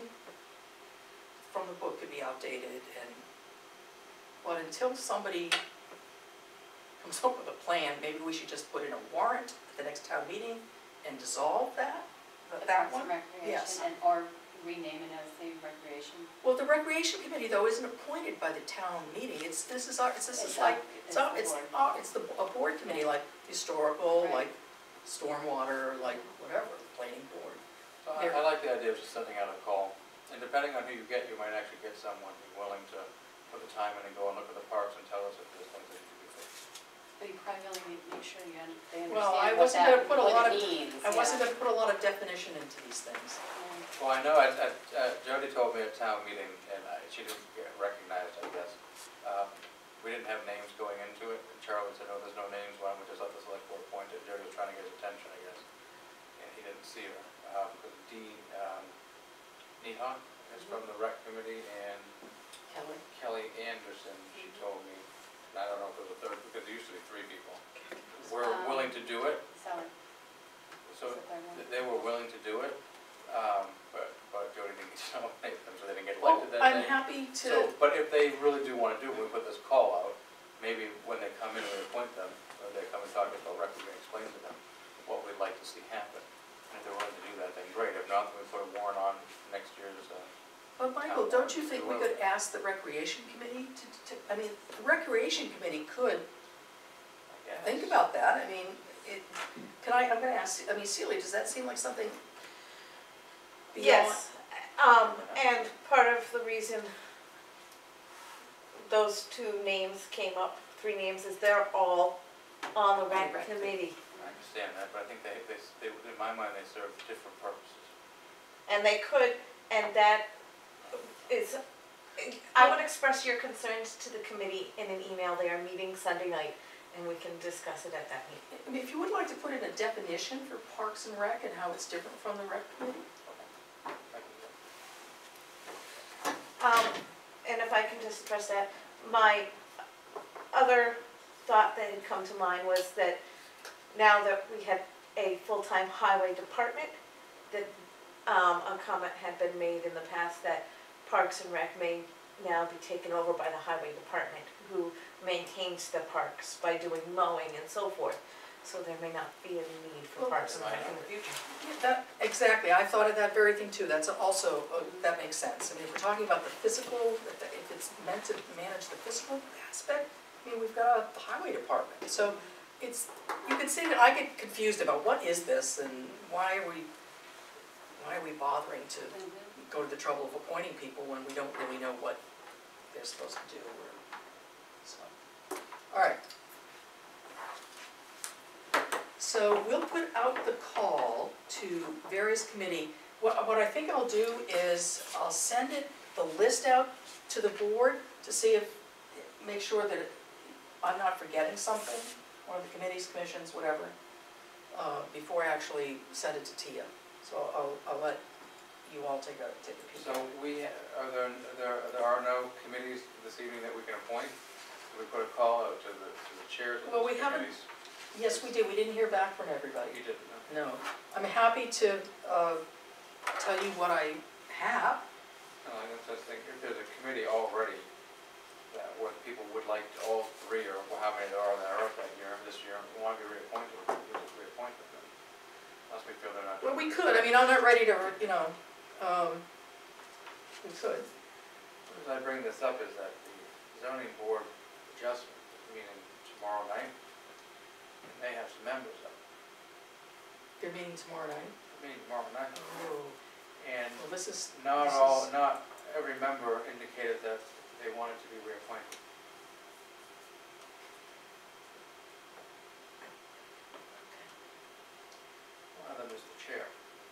from the book could be outdated, and, but until somebody comes up with a plan, maybe we should just put in a warrant at the next town meeting and dissolve that, The that Parks and one? Yes. Recreation, and, or rename it as the Recreation. Well, the recreation committee though isn't appointed by the town meeting, it's, this is our, it's, this is like, it's, our- the it's, board. uh, it's the, a board committee, like historical, Right. like stormwater, like whatever, planning board. So I, I like the idea of just sending out a call, and depending on who you get, you might actually get someone who's willing to put the time in and go and look at the parks and tell us if there's things that need to be fixed. But you probably really need to make sure you, un- they Well, I understand what wasn't that, gonna put a lot what of- it means, I wasn't yeah. gonna put a lot of definition into these things. Yeah. Well, I know, at, at, uh, Jody told me at town meeting, and I, she didn't get recognized, I guess. Um, we didn't have names going into it, and Charlie said, no, there's no names, why don't we just let the select board appoint it? Jody was trying to get his attention, I guess, and he didn't see her. Um, because Dean, um, Neha is from the rec committee, and Kelly? Kelly Anderson, she told me, and I don't know if there's a third, because there used to be three people, were Um, willing to do it, Sally, so is it their one? th- they were willing to do it, um, but, but Jody didn't get to nominate them, so they didn't get Well, elected that I'm day. happy So, to, but if they really do wanna do it, we put this call out, maybe when they come in and we appoint them, or they come and talk to the rec, we can explain to them what we'd like to see happen. And if they're willing to do that, then great, if not, then we put a warrant on next year's, uh, but Michael, don't you think we could ask the recreation committee to, to, I mean, the recreation committee could I guess. think about that, I mean, it, can I, I'm gonna ask, I mean, Celia, does that seem like something beyond? Yes, um, and part of the reason those two names came up, three names, is they're all on the rec Rec. committee. I understand that, but I think they, they, they, in my mind, they serve different purposes. And they could, and that is, I would express your concerns to the committee in an email. They are meeting Sunday night, and we can discuss it at that meeting. I mean, if you would like to put in a definition for Parks and Rec and how it's different from the rec committee? I can do Um, and if I can just express that, my other thought that had come to mind was that now that we had a full-time highway department, that, um, a comment had been made in the past that Parks and Rec may now be taken over by the highway department, who maintains the parks by doing mowing and so forth. So there may not be any need for Well, Parks and Rec in the future. That, exactly, I thought of that very thing too, that's also, uh, that makes sense. I mean, if we're talking about the physical, if the- if it's meant to manage the physical aspect, I mean, we've got a highway department. So it's, you can see that I get confused about what is this and why are we, why are we bothering to Mhm. go to the trouble of appointing people when we don't really know what they're supposed to do or, so. All right. So we'll put out the call to various committee. What, what I think I'll do is I'll send it, the list out to the board to see if, make sure that I'm not forgetting something, one of the committees, commissions, whatever, uh, before I actually send it to Tia. So I'll, I'll let you all take a, take a peek. So we, are there, there, there are no committees this evening that we can appoint? So we put a call out to the, to the chairs of Well, those we haven't- committees? Yes, we did, we didn't hear back from everybody. You didn't, no? No, I'm happy to, uh, tell you what I have. No, I just think if there's a committee already, that what people would like, to- all three, or how many there are that are up that year, this year, who want to be reappointed, we just reappoint them. Unless we feel they're not. Well, we doing could, I mean, I'm not ready to, you know, um, we could. The reason I bring this up is that the zoning board adjustment is meeting tomorrow night, and they have some members up. They're meeting tomorrow night. They're meeting tomorrow night, Oh, and well, this is, not This all, is- not every member indicated that they wanted to be reappointed. One of them is the chair.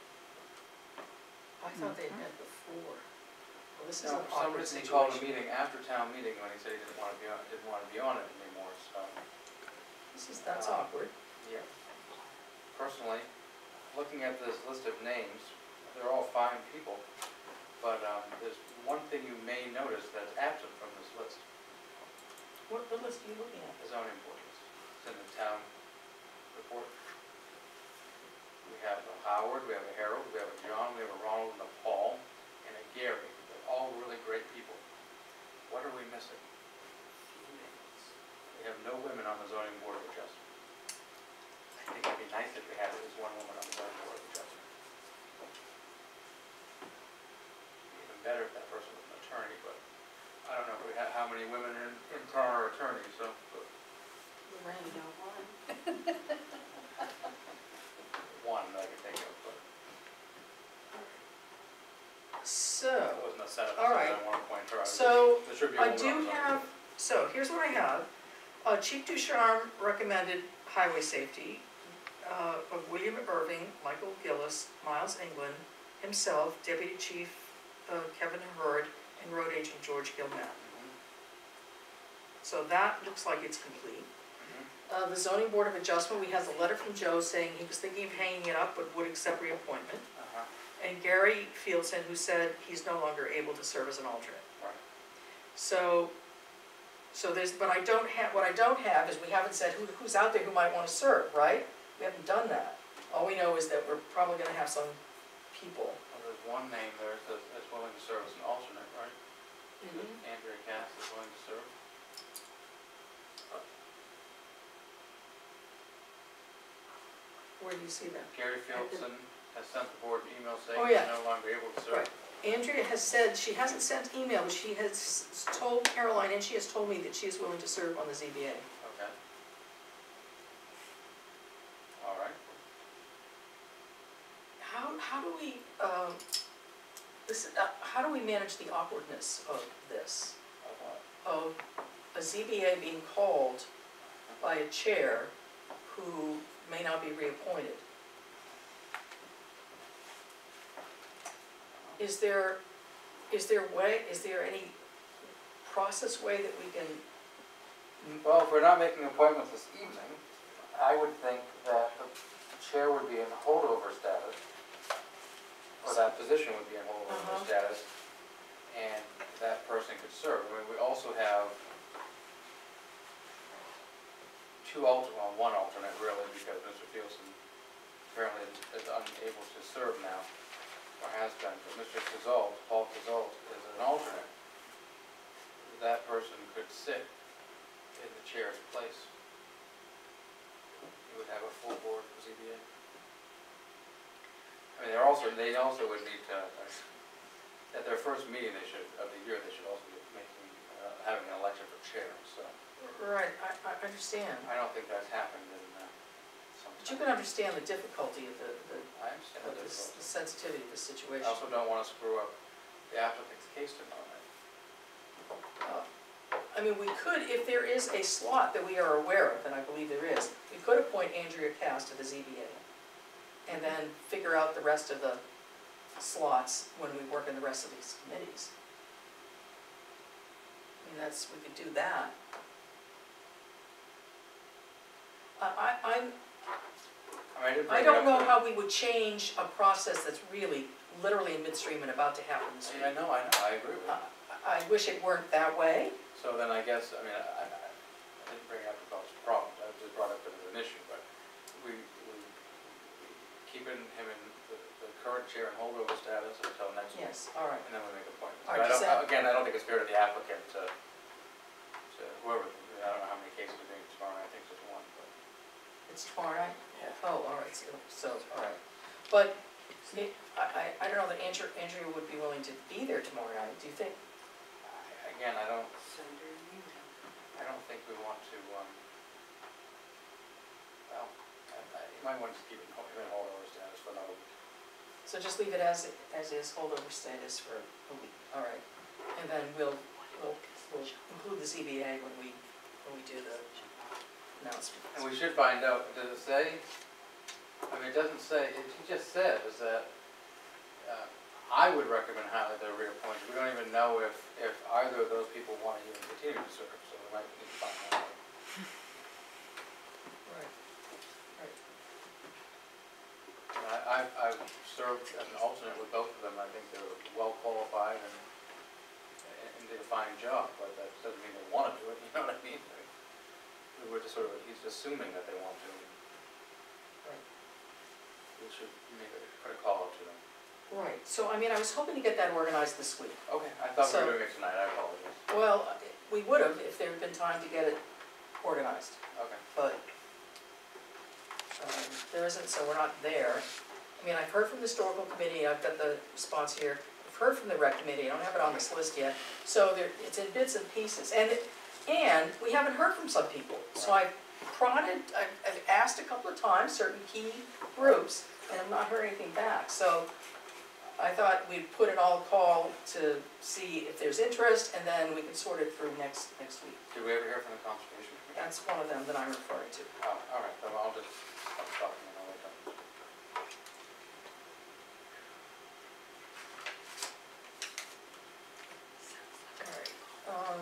I thought they had met before. Well, this is No, an for some awkward reason he called a situation. meeting after town meeting when he said he didn't want to be on, didn't want to be on it anymore, so. This is, that's Uh, awkward. Yeah. Personally, looking at this list of names, they're all fine people, but um, there's one thing you may notice that's absent from this list, What, what list are you looking at? the zoning board list. It's in the town report. We have a Howard, we have a Harold, we have a John, we have a Ronald and a Paul, and a Gary. They're all really great people. What are we missing? We have have no women on the zoning board of adjustment. I think it'd be nice if we had at least one woman on the zoning board of adjustment. Even better if that person was an attorney, but I don't know if we have, how many women in, in town are attorneys, so, but Lorraine, you know, one. one that I can think of, but So, it wasn't a setup, all so right. I don't want to point her out. So, There should be a I woman on the do zoning have, board. so here's what I have. Uh, Chief Ducharme recommended highway safety, uh, of William Irving, Michael Gillis, Miles England, himself, Deputy Chief uh, Kevin Hurd, and Road Agent George Gilman. Mhm. So that looks like it's complete. Mhm. Uh, the zoning board of adjustment, we have a letter from Joe saying he was thinking of hanging it up but would accept reappointment. Uh-huh. And Gary Fieldson, who said he's no longer able to serve as an alternate. Right. So, so there's, but I don't have, what I don't have is we haven't said who, who's out there who might want to serve, right? We haven't done that. All we know is that we're probably gonna have some people. Well, there's one name there that's, that's willing to serve as an alternate, right? Mm-hmm. Andrea Cass is willing to serve. Where do you see that? Gary Fieldson has sent the board an email saying Oh, he's yeah. no longer able to serve. Right. Andrea has said, she hasn't sent email, but she has s- told Caroline, and she has told me that she is willing to serve on the Z B A. Okay. All right. How, how do we, um, this, uh, how do we manage the awkwardness of this? Uh, Of a Z B A being called by a chair who may not be reappointed? Is there, is there way, is there any process way that we can, Well, if we're not making appointments this evening, I would think that the chair would be in holdover status, or that position would be in holdover Uh-huh. status, and that person could serve. I mean, we also have two alter, well, one alternate really, because Mister Fieldson apparently is unable to serve now, or has been, but Mister Cazalt, Paul Cazalt, is an alternate. That person could sit in the chair's place. You would have a full board for Z B A. I mean, they're also, they also would need to, uh, at their first meeting they should, of the year, they should also be making, uh, having an election for chair, so. right, I, I understand. I don't think that's happened in, uh, some But you time. can understand the difficulty of the, the, I understand of the this- the difficulty. sensitivity of the I situation. also don't wanna screw up the applicant's case tomorrow night. Uh, I mean, we could, if there is a slot that we are aware of, and I believe there is, we could appoint Andrea Cass to the Z B A. And then figure out the rest of the slots when we work in the rest of these committees. I mean, that's, we could do that. I, I, I'm, I mean, I did I bring it don't up know to- how we would change a process that's really, literally in midstream and about to happen this week. I know, I know, I agree with you. I, I wish it weren't that way. So then I guess, I mean, I, I, I didn't bring it up to cause problems, I just brought it up as an issue, but we, we, we keeping him in the, the current chair and holdover status until next week, Yes, all right. and then we make appointments. All But right, I does don't, that- again, I don't think it's fair to the applicant to, to whoever, I don't know how many cases are being tomorrow, I think just one, but. It's tomorrow night? Yeah. Oh, all right, so, so, all right. But, it- I, I, I don't know that Andrea, Andrea would be willing to be there tomorrow night, do you think? I- Again, I don't, I don't think we want to, um, well, I, I, you might want to keep it in hol- in holdover status for another week. So just leave it as, it- as is, holdover status for a week, all right. And then we'll, we'll, we'll include the Z B A when we, when we do the announcement. And we should find out, does it say, I mean, it doesn't say, it he just says that, uh, I would recommend highly they're reappointed. We don't even know if, if either of those people want to even continue to serve, so we might need to find out. Right, right. And I, I've, I've served as an alternate with both of them. I think they're well qualified and, and did a fine job, but that doesn't mean they want to do it, you know what I mean? We're just sort of, he's assuming that they want to. Right. We should make a, put a call out to them. Right, so I mean, I was hoping to get that organized this week. Okay, I thought we So- were doing it tonight, I apologize. Well, we would have if there had been time to get it organized, Okay. but um, there isn't, so we're not there. I mean, I've heard from the historical committee, I've got the response here, I've heard from the rec committee, I don't have it on this list yet, so there, it's in bits and pieces, and, and we haven't heard from some people, so I've prodded, I've, I've asked a couple of times, certain key groups, and I've not heard anything back, so I thought we'd put an all call to see if there's interest, and then we can sort it through next, next week. Did we ever hear from the Conservation Commission? That's one of them that I'm referring to. Oh, all right, then I'll just, I'll stop and I'll let them. Alright, um,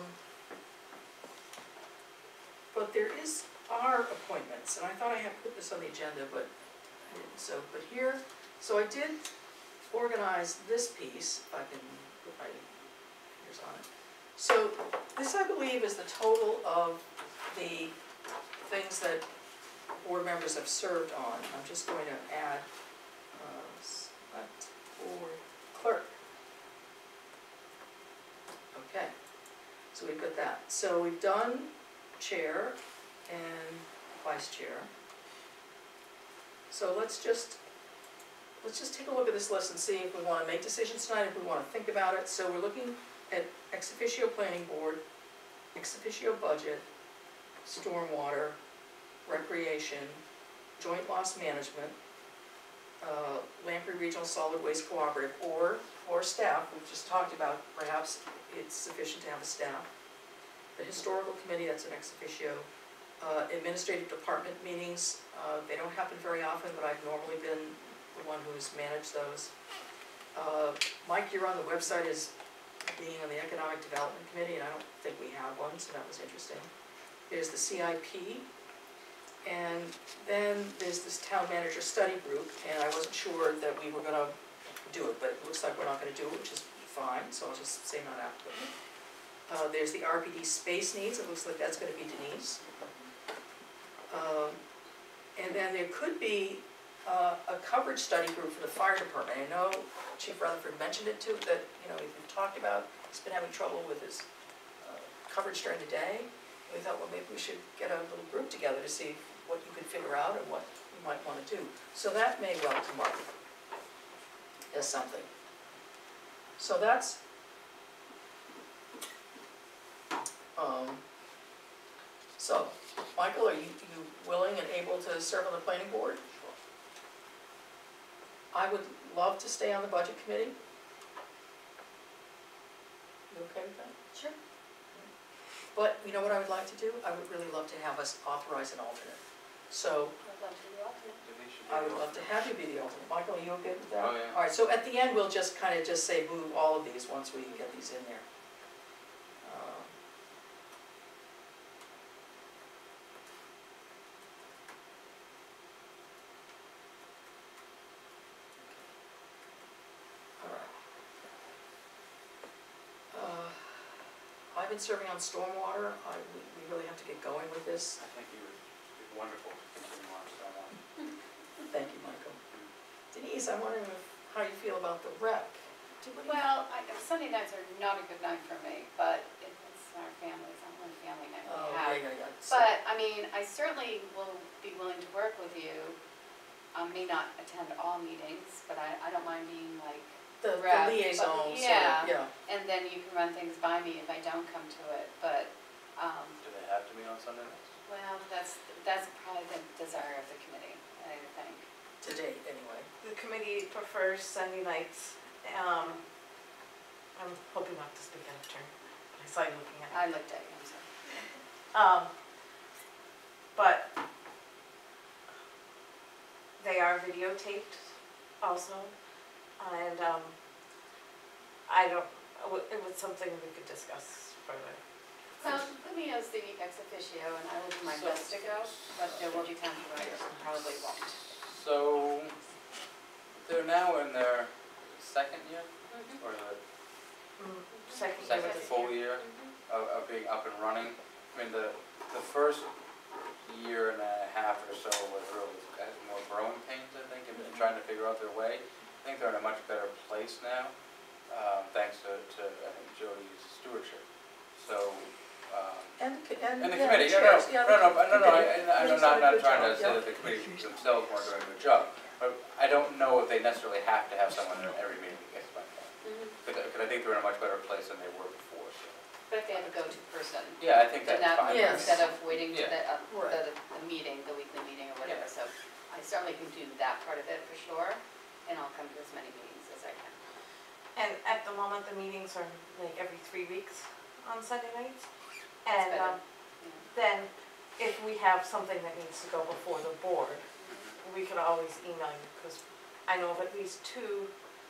but there is our appointments, and I thought I had put this on the agenda, but I didn't, so, but here, so I did organize this piece, if I can put my fingers on it. So, this I believe is the total of the things that board members have served on. I'm just going to add, uh, select board clerk. Okay, so we've got that. So we've done chair and vice chair. So let's just, let's just take a look at this list and see if we want to make decisions tonight, if we want to think about it. So we're looking at ex officio planning board, ex officio budget, stormwater, recreation, joint loss management, uh, Lamprey Regional Solid Waste Cooperative, or, or staff. We've just talked about perhaps it's sufficient to have a staff. The historical committee, that's an ex officio. Uh, administrative department meetings, uh, they don't happen very often, but I've normally been the one who's managed those. Uh, Mike, you're on the website as being on the Economic Development Committee, and I don't think we have one, so that was interesting. There's the C I P, and then there's this town manager study group, and I wasn't sure that we were gonna do it, but it looks like we're not gonna do it, which is fine, so I'll just say not applicable. Uh, there's the R P D space needs, it looks like that's gonna be Denise. Um, and then there could be uh, a coverage study group for the fire department. I know Chief Rutherford mentioned it too, that, you know, we've talked about, he's been having trouble with his uh, coverage during the day. And we thought, well, maybe we should get a little group together to see what you could figure out and what you might want to do. So that may well come up as something. So that's, um, so, Michael, are you, you willing and able to serve on the planning board? I would love to stay on the budget committee. You okay with that? Sure. But you know what I would like to do? I would really love to have us authorize an alternate. So I'd love to be the alternate. Denise should be I would able love to have you be the alternate. Michael, are you okay with that? Oh, yeah. All right, so at the end, we'll just kind of just say move all of these once we get these in there. Um, All right. Uh, I've been serving on stormwater. I, we, we really have to get going with this. I think you would be wonderful to continue on, so I want. Thank you, Michael. Denise, I'm wondering if, how you feel about the rec. Do we- Well, I, Sunday nights are not a good night for me, but it- it's our families, I'm one family night Oh, we yeah, have. yeah, yeah. So- But, I mean, I certainly will be willing to work with you. I may not attend all meetings, but I, I don't mind being like, The the rep, but- liaison, sort of, yeah. yeah. and then you can run things by me if I don't come to it, but, um, Do they have to meet on Sunday nights? well, that's, that's probably the desire of the committee, I think. To date, anyway. The committee prefers Sunday nights. Um, I'm hoping not to speak out of turn. I saw you looking at I it. looked at you, I'm sorry. Um, but they are videotaped also, and, um, I don't, it was something we could discuss further. So, put me as the ex officio, and I will do my best to go, but there will be times where I probably won't. So, they're now in their second year, Mhm. or the Mm, Second year second with the- full year of, of being up and running? I mean, the, the first year and a half or so was really, had more growing pains, I think, and and trying to figure out their way. I think they're in a much better place now, um, thanks to, to, I think, Jody's stewardship. So, um, And, the co- and, and the yeah, committee, no, no, chairs, yeah, no, no, the no, no, I- committee. I- I'm Committee's not, done a not good trying to job, say yeah. that the committee themselves weren't doing a good job, but I don't know if they necessarily have to have someone in every meeting, I guess, my point. Mhm. Because, because I think they're in a much better place than they were before, so. But if they have a go-to person, Yeah, I think then that's that, fine. Yes. instead of waiting to Yeah. the, uh, Right. the, the meeting, the weekly meeting or whatever, so I certainly can do that part of it for sure, and I'll come to as many meetings as I can. And at the moment, the meetings are like every three weeks on Sunday nights. That's And better, um, yeah. then if we have something that needs to go before the board, we could always email you, because I know of at least two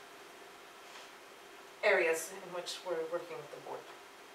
areas in which we're working with the board.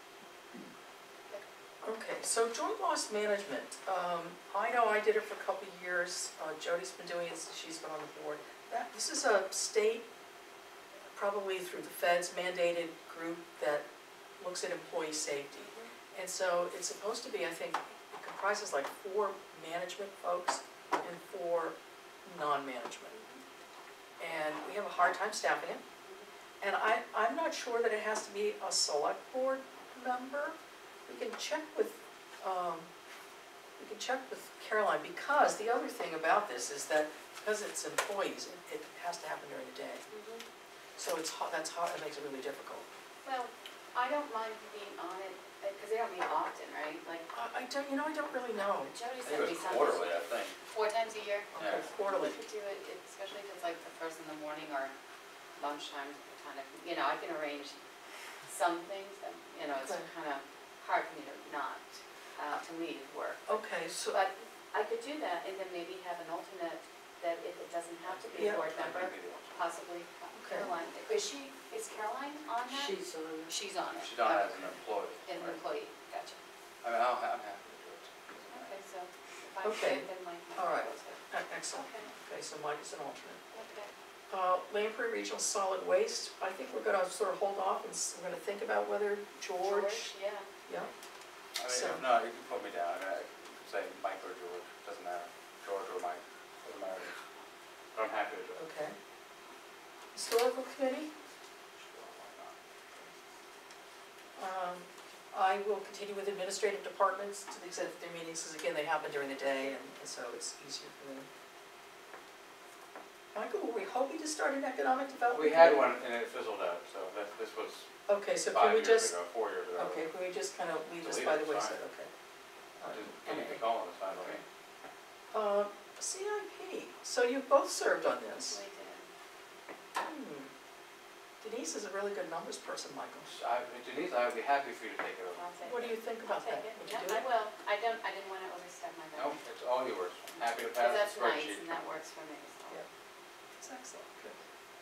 Okay, so joint loss management, um, I know I did it for a couple of years, uh, Jody's been doing it, she's been on the board. That, this is a state, probably through the feds mandated group that looks at employee safety. And so it's supposed to be, I think, it comprises like four management folks and four non-management. And we have a hard time staffing it. And I, I'm not sure that it has to be a select board member. We can check with, um, we can check with Caroline, because the other thing about this is that, because it's employees, it, it has to happen during the day. Mhm. So it's, ho- that's hard, it makes it really difficult. Well, I don't mind being on it, because they don't meet often, right? Like, I, I don't, you know, I don't really know. Jody I think sent it me was something. quarterly, I think. Four times a year. Okay, Yeah. quarterly. We could do it, it- especially if it's like the first in the morning or lunchtime, kind of, you know, I can arrange some things, and, you know, it's Okay. kind of hard for me to not, uh, to leave work. Okay, so, But I could do that, and then maybe have an alternate, that if it doesn't have to be a Yeah. board I member, think they do. possibly Okay. Caroline. Is she, is Caroline on that? She's on. She's on it. She's on as an employee. As an employee, gotcha. I mean, I'll, I'm happy to do it. Okay, so if I Okay. could, then Mike might All right. propose it. e- excellent. Okay, Okay, so Mike is an alternate. okay. Uh, Lamprey Regional Solid Waste, I think we're gonna sort of hold off and s- we're gonna think about whether George, Yeah. yeah, I mean, So- if not, you can put me down, I mean, I can say Mike or George, doesn't matter, George or Mike, doesn't matter. But I'm happy to do it. okay. Historical Committee, Sure, why not? um, I will continue with administrative departments to the extent that their meetings, because again, they happen during the day, and and so it's easier for them. Michael, were we hoping to start an economic development? We had committee? one and it fizzled out, so that, this was Okay, so can five we years just, ago, four years ago. okay, can we just kind of leave this Delete by it, the it's wayside, okay? Uh, Just N give me A. the call, it's fine with me. Uh, C I P, so you've both served on this. We did. Hmm. Denise is a really good numbers person, Michael. I, Denise, I would be happy for you to take it over. I'll take it. What do you think I'll about that? take it. Would you Yeah, do I it? will. I don't, I didn't want to overstep my No, boundaries. it's all yours. I'm happy to Because pass that's the nice, spreadsheet. and that works for me, so. Yeah. It's excellent, good.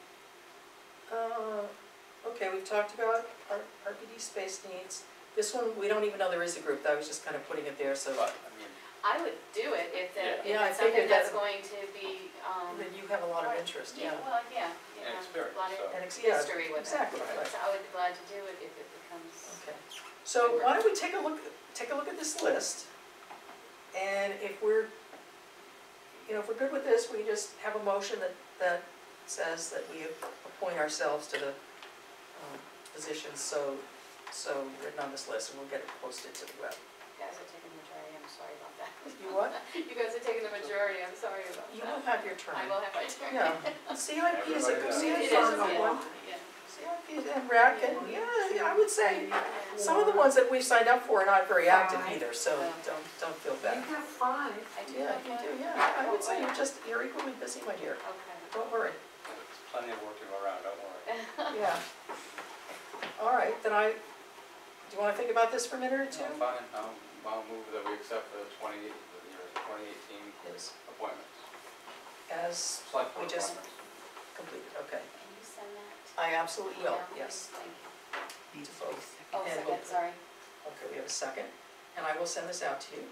Uh, okay, we've talked about our R P D space needs. This one, we don't even know there is a group, I was just kind of putting it there, so But, I mean, I would do it if there, if Yeah, I it's something figured that's that- going to be, um. that you have a lot of interest, yeah. Well, yeah, you And know, experience, a lot so- of And ex- yeah, history with it. exactly, right. So I would be glad to do it if it becomes. Okay, so why don't we take a look, take a look at this list, and if we're, you know, if we're good with this, we just have a motion that, that says that we appoint ourselves to the um, positions so, so written on this list, and we'll get it posted to the web. You guys are taking the majority, I'm sorry about that. You what? You guys are taking the majority, I'm sorry about that. You will have your turn. I will have my turn. Yeah, C I P is a, Everybody C I P It is is, a good yeah, one. yeah. C I P and rec, and yeah, yeah, I would say, some of the ones that we've signed up for are not very active either, so don't, don't feel bad. You have five. I do Yeah, have you one. do, yeah, I would say you're just, you're equally busy, my dear, Okay. don't worry, there's plenty of work to go around, don't worry. yeah. All right, then I, do you wanna think about this for a minute or two? No, fine, I'll, I'll move that we accept the twenty, the year twenty eighteen Is appointments, as select We board just- appointments. completed, okay. Can you send that? I absolutely will, email, yes, please? Thank you. to both. Oh, And second, we'll- sorry. Okay, we have a second, and I will send this out to you.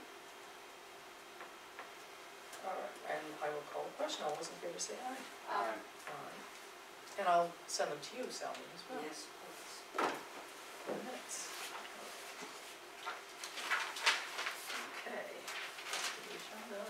All right, and I will call the question, all those in favor say aye. Um, Fine. Aye. And I'll send them to you, Sally, as well. Yes. Four minutes. Okay. The agenda.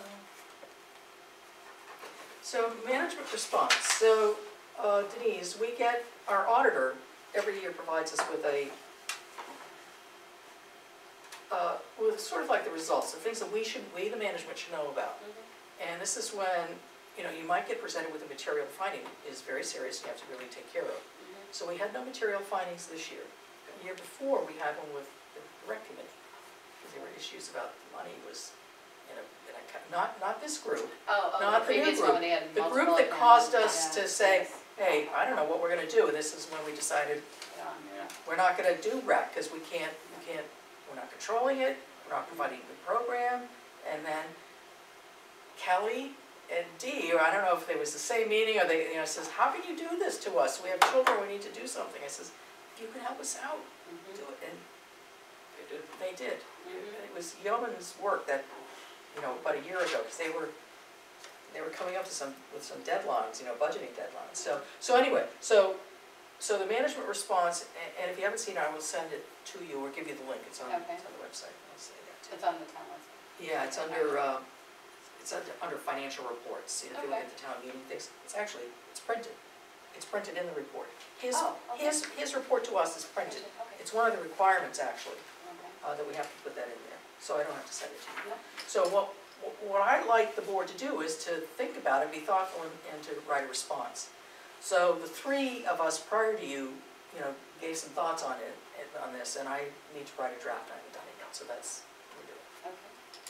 So management response, so uh, Denise, we get, our auditor every year provides us with a, uh, with sort of like the results, the things that we should, we, the management, should know about. And this is when, you know, you might get presented with a material finding, is very serious, you have to really take care of. So we had no material findings this year. The year before, we had one with the rec committee, because there were issues about the money was, in a, in a, ca- not, not this group, Oh, oh, Not the the new previous group. one, they had the multiple group that accounts. caused us Yeah, to say, yes. hey, I don't know what we're gonna do, and this is when we decided, Yeah. Yeah. we're not gonna do rec, because we can't, we can't, we're not controlling it, we're not providing a good program, and then Kelly and Dee, or I don't know if it was the same meeting, or they, you know, says, how can you do this to us? We have children, we need to do something. I says, if you can help us out, Mhm. do it, and they did. They did. Mhm. It was yeoman's work that, you know, about a year ago, because they were, they were coming up to some, with some deadlines, you know, budgeting deadlines. So, so anyway, so, so the management response, and, and if you haven't seen it, I will send it to you or give you the link. It's on, Okay. it's on the website. I'll say that too. It's on the town website. Yeah, it's under, uh, it's under, under financial reports, if you look Okay. at the town meeting things, it's actually, it's printed. It's printed in the report. His, Oh, okay. his, his report to us is printed. Okay, It's one of the requirements, actually, okay. uh, that we have to put that in there, so I don't have to send it to you. Yep. So what, what I'd like the board to do is to think about it, be thoughtful, and, and to write a response. So the three of us prior to you, you know, gave some thoughts on it, on this, and I need to write a draft, I haven't done it yet, so that's what we're doing. Okay.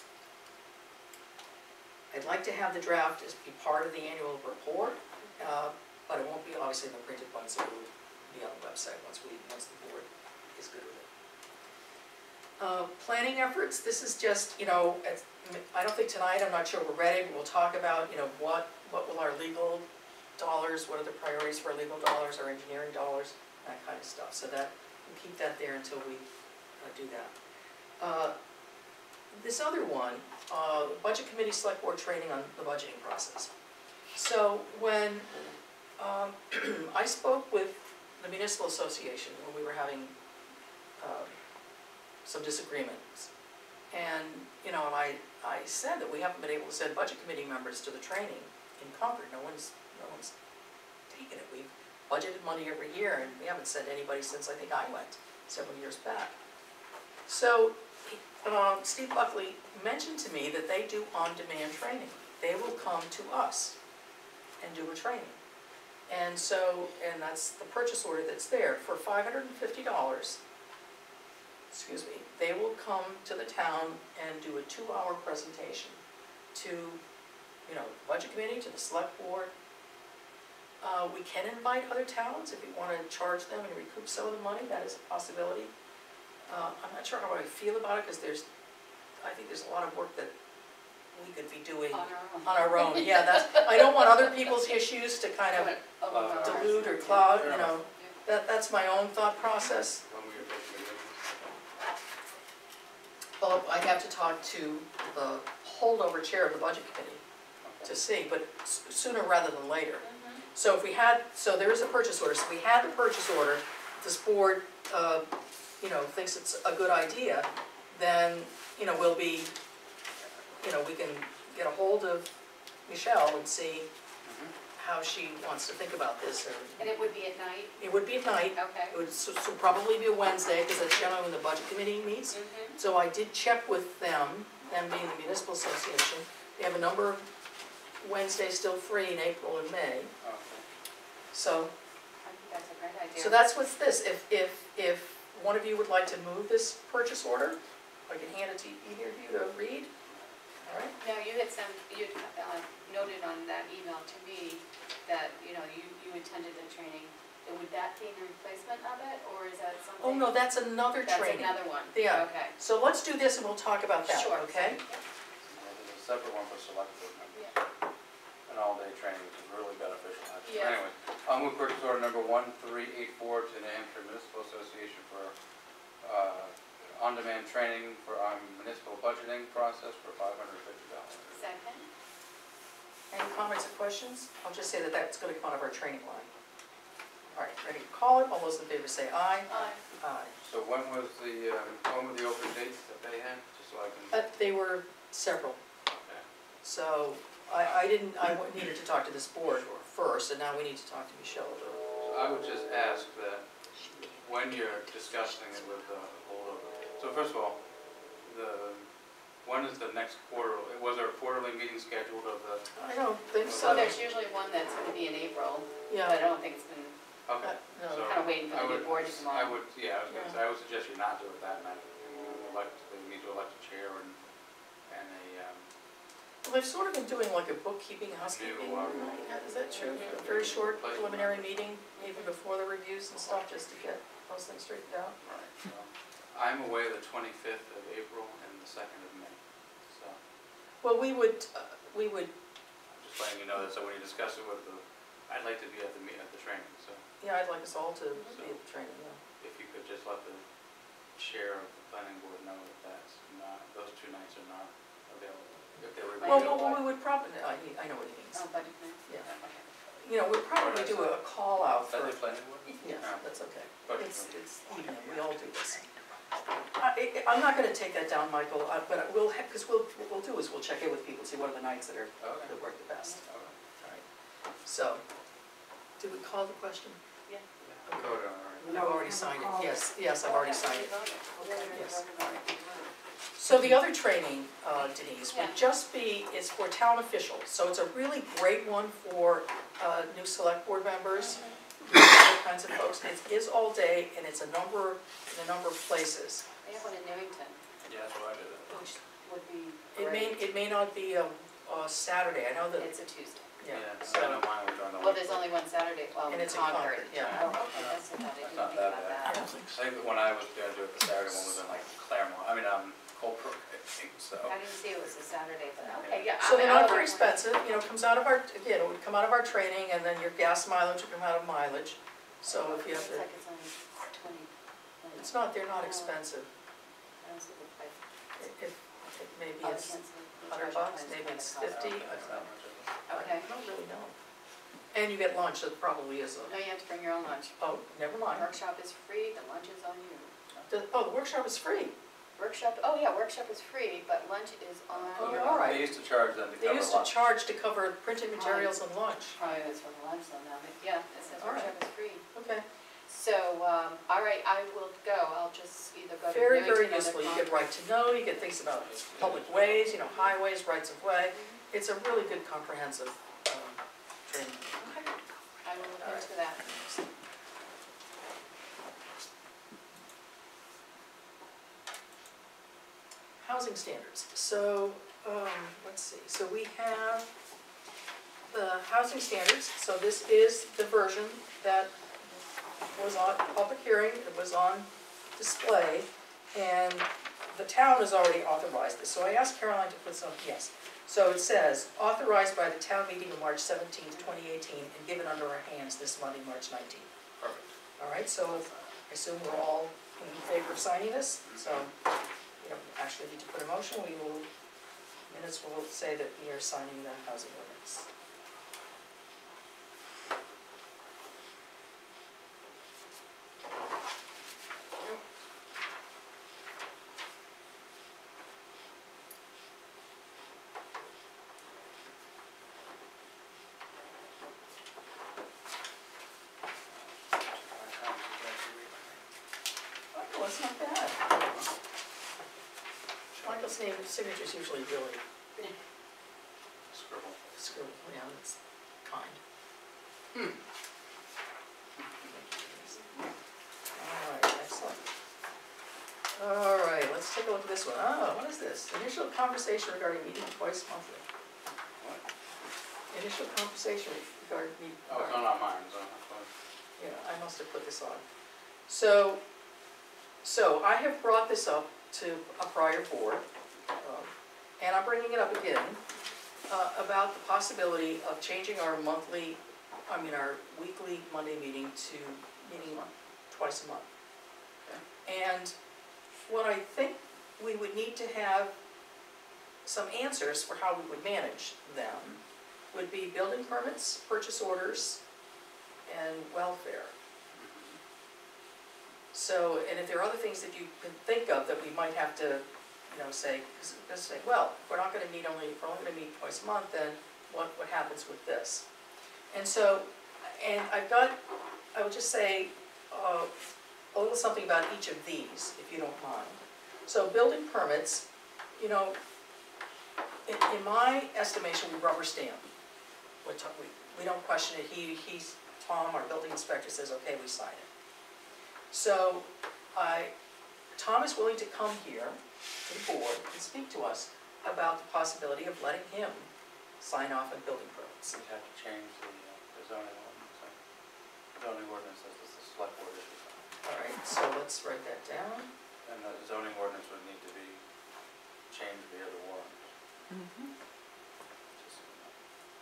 I'd like to have the draft as be part of the annual report, uh, but it won't be obviously in the printed ones, it will be on the website once we, once the board is good with it. Uh, planning efforts, this is just, you know, it's- I don't think tonight, I'm not sure we're ready, but we'll talk about, you know, what, what will our legal dollars, what are the priorities for our legal dollars, our engineering dollars, that kind of stuff, so that, we'll keep that there until we uh, do that. Uh, This other one, uh, Budget Committee Select Board Training on the budgeting process. So when um, I spoke with the Municipal Association when we were having uh, some disagreements, and, you know, and I, I said that we haven't been able to send Budget Committee members to the training in Concord. No one's, no one's taken it. We've budgeted money every year, and we haven't sent anybody since I think I went several years back. So um, Steve Buckley mentioned to me that they do on-demand training. They will come to us and do a training. And so, and that's the purchase order that's there. For five hundred fifty dollars, excuse me, they will come to the town and do a two-hour presentation to, you know, the Budget Committee, to the Select Board. Uh, we can invite other towns if you want to charge them and recoup some of the money, that is a possibility. Uh, I'm not sure how I feel about it, because there's, I think there's a lot of work that we could be doing On our own. on our own. Yeah, that's, I don't want other people's issues to kind of Oh, Uh, dilute or cloud, you know. That, that's my own thought process. When we were taking it. Well, I'd have to talk to the holdover chair of the Budget Committee to see, but s- sooner rather than later. Mhm. So if we had, so there is a purchase order, so if we had the purchase order, this board, uh, you know, thinks it's a good idea, then, you know, we'll be, you know, we can get a hold of Michelle and see how she wants to think about this. Or And it would be at night? it would be at night, Okay. it would so, so probably be a Wednesday, because that's generally when the Budget Committee meets. Mhm. So I did check with them, them being the Municipal Association. They have a number of Wednesdays still free in April and May. Okay. So, I think that's a great idea. so that's what's this. If, if, if one of you would like to move this purchase order, I can hand it to either of you to read. All right? Now, you had sent, you had uh, noted on that email to me that, you know, you, you attended the training. Would that be in replacement of it, or is that something? Oh, no, that's another training. That's another one? Yeah. Okay. So let's do this and we'll talk about that, Sure. okay? And there's a separate one for select board members. Yeah. An all-day training, which is really beneficial, actually. Yeah. Anyway, I'll move purchase order number one three eight four to New Hampshire Municipal Association for, uh, on-demand training for our municipal budgeting process for five hundred fifty dollars. Second? Any comments or questions? I'll just say that that's gonna come out of our training line. All right, ready to call it? All those in favor say aye. Aye. Aye. So when was the, um, when were the open dates that they had, just so I can? Uh, they were several. Okay. So I, I didn't, I needed to talk to this board first, and now we need to talk to Michelle. So I would just ask that when you're discussing it with the holdover, so first of all, the, when is the next quarter, was there a quarterly meeting scheduled of the, I don't think So so. there's usually one that's gonna be in April, but Yeah, I don't think it's been, okay. no. So kinda waiting for I the new would- board to come on. I would, yeah, I was gonna Yeah. say, I would suggest you not do it that night. You elect, they need to elect a chair and, and a, um, Well, they've sort of been doing like a bookkeeping, housekeeping, New, uh, night. Is that true? A very short preliminary meeting, even before the reviews and stuff, just to get those things straightened out. right, so. I'm away the twenty-fifth of April and the second of May, so Well, we would, uh, we would, I'm just letting you know that, so when you discuss it with the, I'd like to be at the, me- at the training, so yeah, I'd like us all to be at the training, yeah. if you could just let the chair of the planning board know that that's not, those two nights are not available, if they were. Well, Planning well, board. we would probably, I, I know what he means. oh, budget committee? Yeah. Okay. You know, we'd probably do a call out Is that for, the planning board? yeah, that's okay. Budget It's, committee. it's evening, we all do this. I, I- I'm not gonna take that down, Michael, uh, but I will, because we'll, what we'll do is we'll check in with people, see what are the nights that are, Okay. that work the best. Okay. Alright. So, did we call the question? Yeah. Vote on it, all right. I've already signed it, yes, yes, I've already signed it. Okay. Yes. So the other training, uh, Denise, Yeah. would just be, is for town officials. So it's a really great one for uh, new select board members, other kinds of folks. It is all day and it's a number, in a number of places. They have one in Newington, Yeah, that's why I did it. which would be It may, great. it may not be a a Saturday, I know that, It's a Tuesday. yeah. I So, know mine was on the. Well, there's only one Saturday, well, And in it's in Concord. Concord, yeah. Oh, okay, that's about it, That's didn't not think that about bad. that. I think that when I was gonna do it, the Saturday one was in like Claremont, I mean, um, Colebrook, I think, so. I didn't see it was a Saturday, but okay, yeah. so I- they're I'll not very definitely- expensive, you know, comes out of our, again, it would come out of our training and then your gas mileage would come out of mileage. So if you have Looks to, like it's only twenty. it's not, they're not expensive. I don't see the price. If, if maybe Oh, it's can't see the hundred charge bucks, times maybe what it's it costs. fifty, Okay, I so don't how know. much is it? Okay. I don't really know. And you get lunch, that probably is a, No, you have to bring your own lunch. oh, never mind. Workshop is free, the lunch is on you. The- Oh, the workshop is free. Workshop, oh yeah, workshop is free, but lunch is on Oh, your all own. right. They used to charge them to They cover used to lunch. charge to cover printed materials and lunch. Probably was for the lunch though now, but yeah, it says All right. workshop is free. Okay, So, um, all right, I will go, I'll just either go to very, Newington very or the useful. You Concord. get right to know, you get things about public ways, you know, highways, rights of way. It's a really good comprehensive um, training. Okay, I will look into that. Housing standards. So, um, let's see, so we have the housing standards. So this is the version that was on public hearing, it was on display, and the town has already authorized this. So I asked Caroline to put some, yes. So it says, authorized by the town meeting of March seventeenth, twenty eighteen, and given under our hands this Monday, March nineteenth. Perfect. All right, so I assume we're all in favor of signing this, so you don't actually need to put a motion, we will, minutes will say that we are signing the housing ordinance. Oh, it's not bad. Michael's name, signature is usually really Scribble. scribbled, yeah, that's kind. Hmm. All right, excellent. All right, let's take a look at this one. Oh, what is this? Initial conversation regarding meeting twice monthly. What? Initial conversation regarding meeting. Oh, it's not on mine, so that's fine. Yeah, I must have put this on. So, so I have brought this up to a prior board, um, and I'm bringing it up again, uh, about the possibility of changing our monthly, I mean, our weekly Monday meeting to meeting twice a month. And what I think we would need to have some answers for how we would manage them would be building permits, purchase orders, and welfare. So, and if there are other things that you can think of that we might have to, you know, say, because say, well, if we're not gonna meet only, if we're only gonna meet twice a month, then what, what happens with this? And so, and I've got, I would just say, uh, a little something about each of these, if you don't mind. So building permits, you know, in, in my estimation, we rubber stamp. We're ta- we, we don't question it, he, he's, Tom, our building inspector says, okay, we sign it. So, I, Tom is willing to come here to the board and speak to us about the possibility of letting him sign off on building permits. We'd have to change the uh, the zoning ordinance. so Zoning ordinance says this is select board issue. All right, so let's write that down. And the zoning ordinance would need to be changed via the warrant. Just so you know.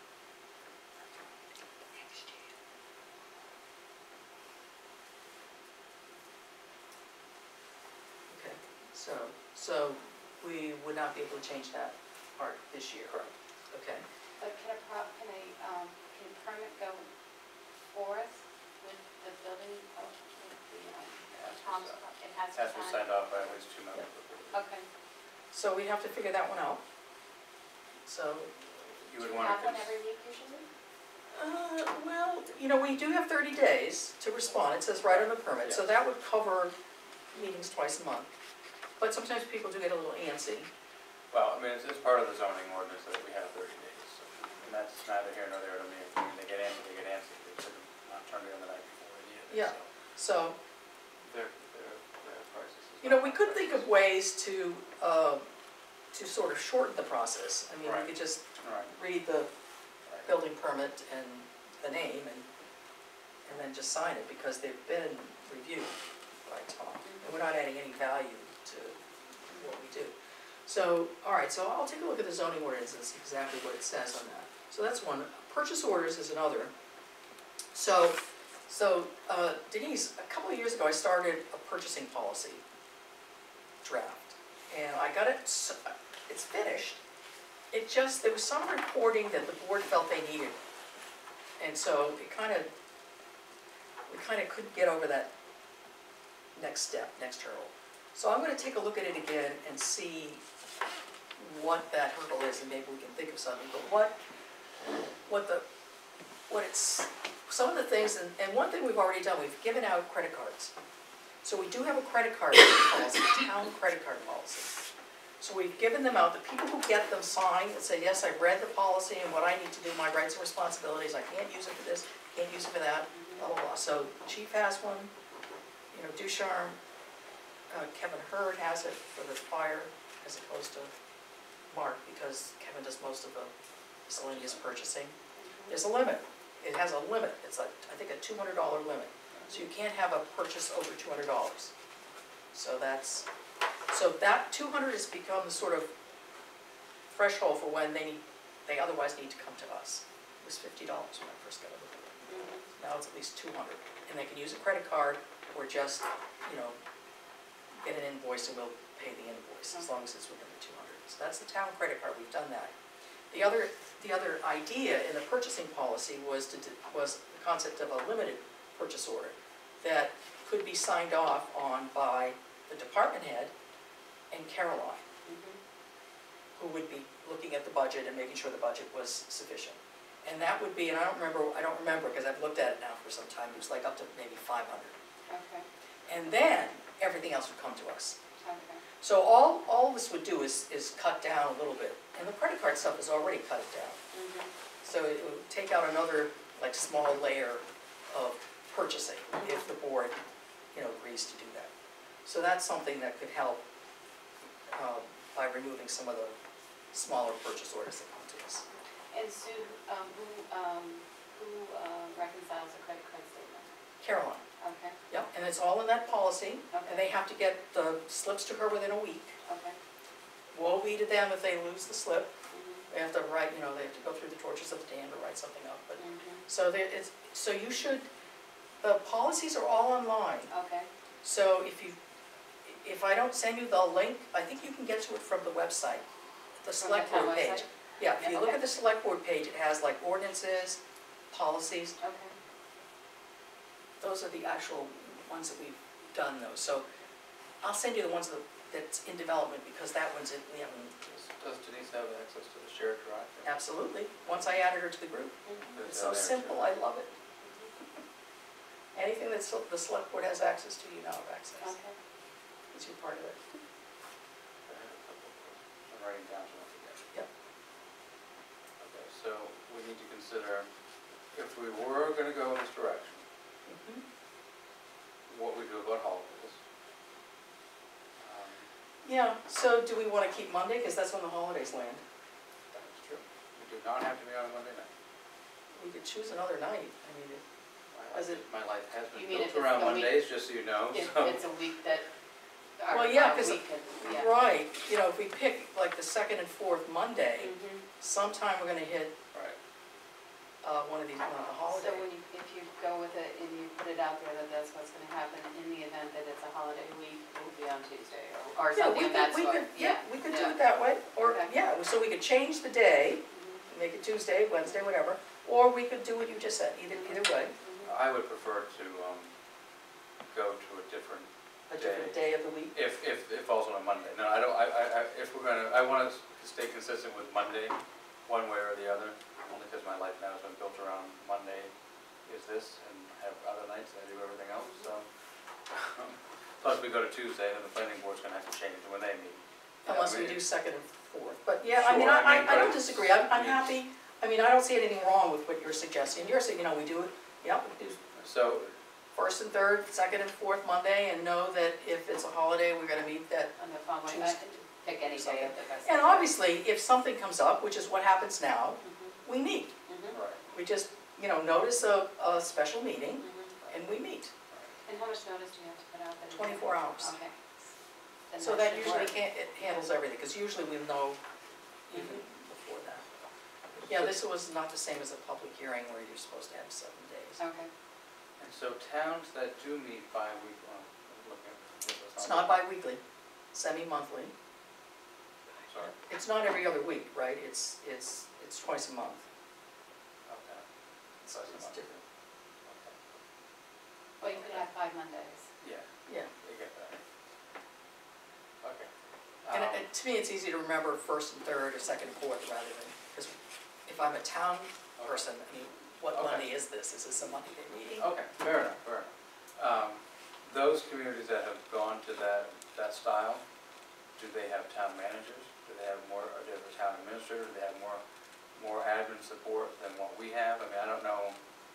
Okay, so, so we would not be able to change that part this year? Correct. Okay, But can a pro, can a, um, can a permit go forth with the building, oh, with the, um, It has to be Tom's, signed- it has it to has to be sign? signed off by at least two members of the board. Okay. so we have to figure that one out. So, You Do would you want have to. one every week usually? uh, well, you know, we do have thirty days to respond, it says right on the permit, so that would cover meetings twice a month. But sometimes people do get a little antsy. Well, I mean, it's, it's part of the zoning ordinance that we have thirty days, so, and that's neither here nor there to me. I mean, they get antsy, they get antsy, they should have not turned it in the night before either. Yeah. So So, their, their, their prices is you know, not we my could think prices. of ways to, uh, to sort of shorten the process. I mean, Right. we could just Right, read the right. building permit and the name and, and then just sign it because they've been reviewed by Tom. And we're not adding any value to what we do. So, all right, so I'll take a look at the zoning ordinance and see exactly what it says on that. So that's one. Purchase orders is another. So, so uh, Denise, a couple of years ago, I started a purchasing policy draft. And I got it, s- it's finished. It just, there was some reporting that the board felt they needed. And so it kind of, we kind of couldn't get over that next step, next hurdle. So I'm gonna take a look at it again and see what that hurdle is, and maybe we can think of something. But what, what the, what it's, some of the things, and, and one thing we've already done, we've given out credit cards. So we do have a credit card policy, a town credit card policy. So we've given them out, the people who get them sign and say, yes, I've read the policy and what I need to do, my rights and responsibilities, I can't use it for this, can't use it for that, blah, blah, blah. So Chief has one, you know, Ducharme, uh, Kevin Hurd has it for the fire as opposed to Mark, because Kevin does most of the miscellaneous purchasing. There's a limit, it has a limit, it's like, I think a two hundred dollar limit. So you can't have a purchase over two hundred dollars. So that's, so that two hundred has become the sort of threshold for when they need, they otherwise need to come to us. It was fifty dollars when I first got it. Now it's at least two hundred. And they can use a credit card or just, you know, get an invoice and we'll pay the invoice as long as it's within the two hundred. So that's the town credit card, we've done that. The other, the other idea in the purchasing policy was to, was the concept of a limited purchase order that could be signed off on by the department head and Caroline, who would be looking at the budget and making sure the budget was sufficient. And that would be, and I don't remember, I don't remember because I've looked at it now for some time, it was like up to maybe five hundred. Okay, And then everything else would come to us. okay. So all, all this would do is, is cut down a little bit. And the credit card stuff has already cut it down. Mhm. So it would take out another, like, small layer of purchasing if the board, you know, agrees to do that. So that's something that could help um, by removing some of the smaller purchase orders that come to us. And Sue, um, who, um, who uh, reconciles a credit card statement? Caroline, Okay, yep, and it's all in that policy, and okay, they have to get the slips to her within a week. okay. Woe be to them if they lose the slip. Mhm, They have to write, you know, they have to go through the tortures of the damned to write something up, but, mhm. so there, it's, so you should, the policies are all online. Okay, So if you, if I don't send you the link, I think you can get to it from the website, the From the select town board page. website? Yeah, if Yeah, you look okay. at the select board page, it has like ordinances, policies, okay. those are the actual ones that we've done those. So I'll send you the ones that, that's in development, because that one's in, we haven't, Does Denise have access to the shared drive? absolutely. Once I added her to the group, Mhm. it's so simple, I love it. Anything that the select board has access to, you now have access, Okay. because you're part of it. I'm writing down so I don't forget. Yep. Okay, so we need to consider, if we were gonna go in this direction, Mhm. what we do about holidays. Um, Yeah, so do we want to keep Monday, because that's when the holidays land? That is true. We do not have to be on a Monday night. We could choose another night, I mean, it- My Is life, it- my life has been You mean built if it's around the week- Mondays, just so you know, If so. it's a week that, or Well, yeah, a 'cause- week, yeah. right, you know, if we pick like the second and fourth Monday, Mhm. sometime we're gonna hit, Right. uh, one of these, one of the So holidays. when you, if you go with it and you put it out there that that's what's gonna happen, in the event that it's a holiday week, it will be on Tuesday or, or Yeah, something we of could, that we sort, could, yeah. yeah, we could do yeah. it that way, or, Okay. yeah, so we could change the day, Mhm, make it Tuesday, Wednesday, whatever, or we could do what you just said, either, either way, mhm. I would prefer to, um, go to a different, a different day of the week. if, if it falls on a Monday. No, I don't, I, I, I- if we're gonna, I wanna stay consistent with Monday, one way or the other, only because my life now has been built around Monday is this, and I have other nights I do everything else, so. Plus, we go to Tuesday, then the planning board's gonna have to change when they meet. You know, Unless I we mean, do second and fourth, but yeah, I mean, Sure, I, I mean, I, I but don't it's- disagree, I'm, I'm I mean- happy, I mean, I don't see anything wrong with what you're suggesting, you're saying, you know, we do it, yep, we do So, first and third, second and fourth Monday, and know that if it's a holiday, we're gonna meet that. On the following, Tuesday. uh, pick any day of the rest. And obviously, if something comes up, which is what happens now, Mhm, we meet. mhm, right, We just, you know, notice a, a special meeting, mhm. and we meet. And how much notice do you have to put out there? twenty-four hours. Okay. Then So that should usually work. can, it handles everything, because usually we know even Mhm. before that. Yeah, this was not the same as a public hearing where you're supposed to have seven days. Okay. and so towns that do meet bi-week, well, I'm looking at this, It's not bi-weekly, semi-monthly. Sorry, It's not every other week, right? It's, it's, it's twice a month. okay, It's Twice a it's month. different. okay, Well, you could have five Mondays. yeah, Yeah. I get that. Okay. And Um, it- it- to me, it's easy to remember first and third or second and fourth rather than, because if I'm a town person, I mean, what Okay. Monday is this? Is this a Monday meeting? Okay, fair enough, fair enough. Um, Those communities that have gone to that, that style, do they have town managers? Do they have more, or do they have a town administrator? Do they have more, more admin support than what we have? I mean, I don't know.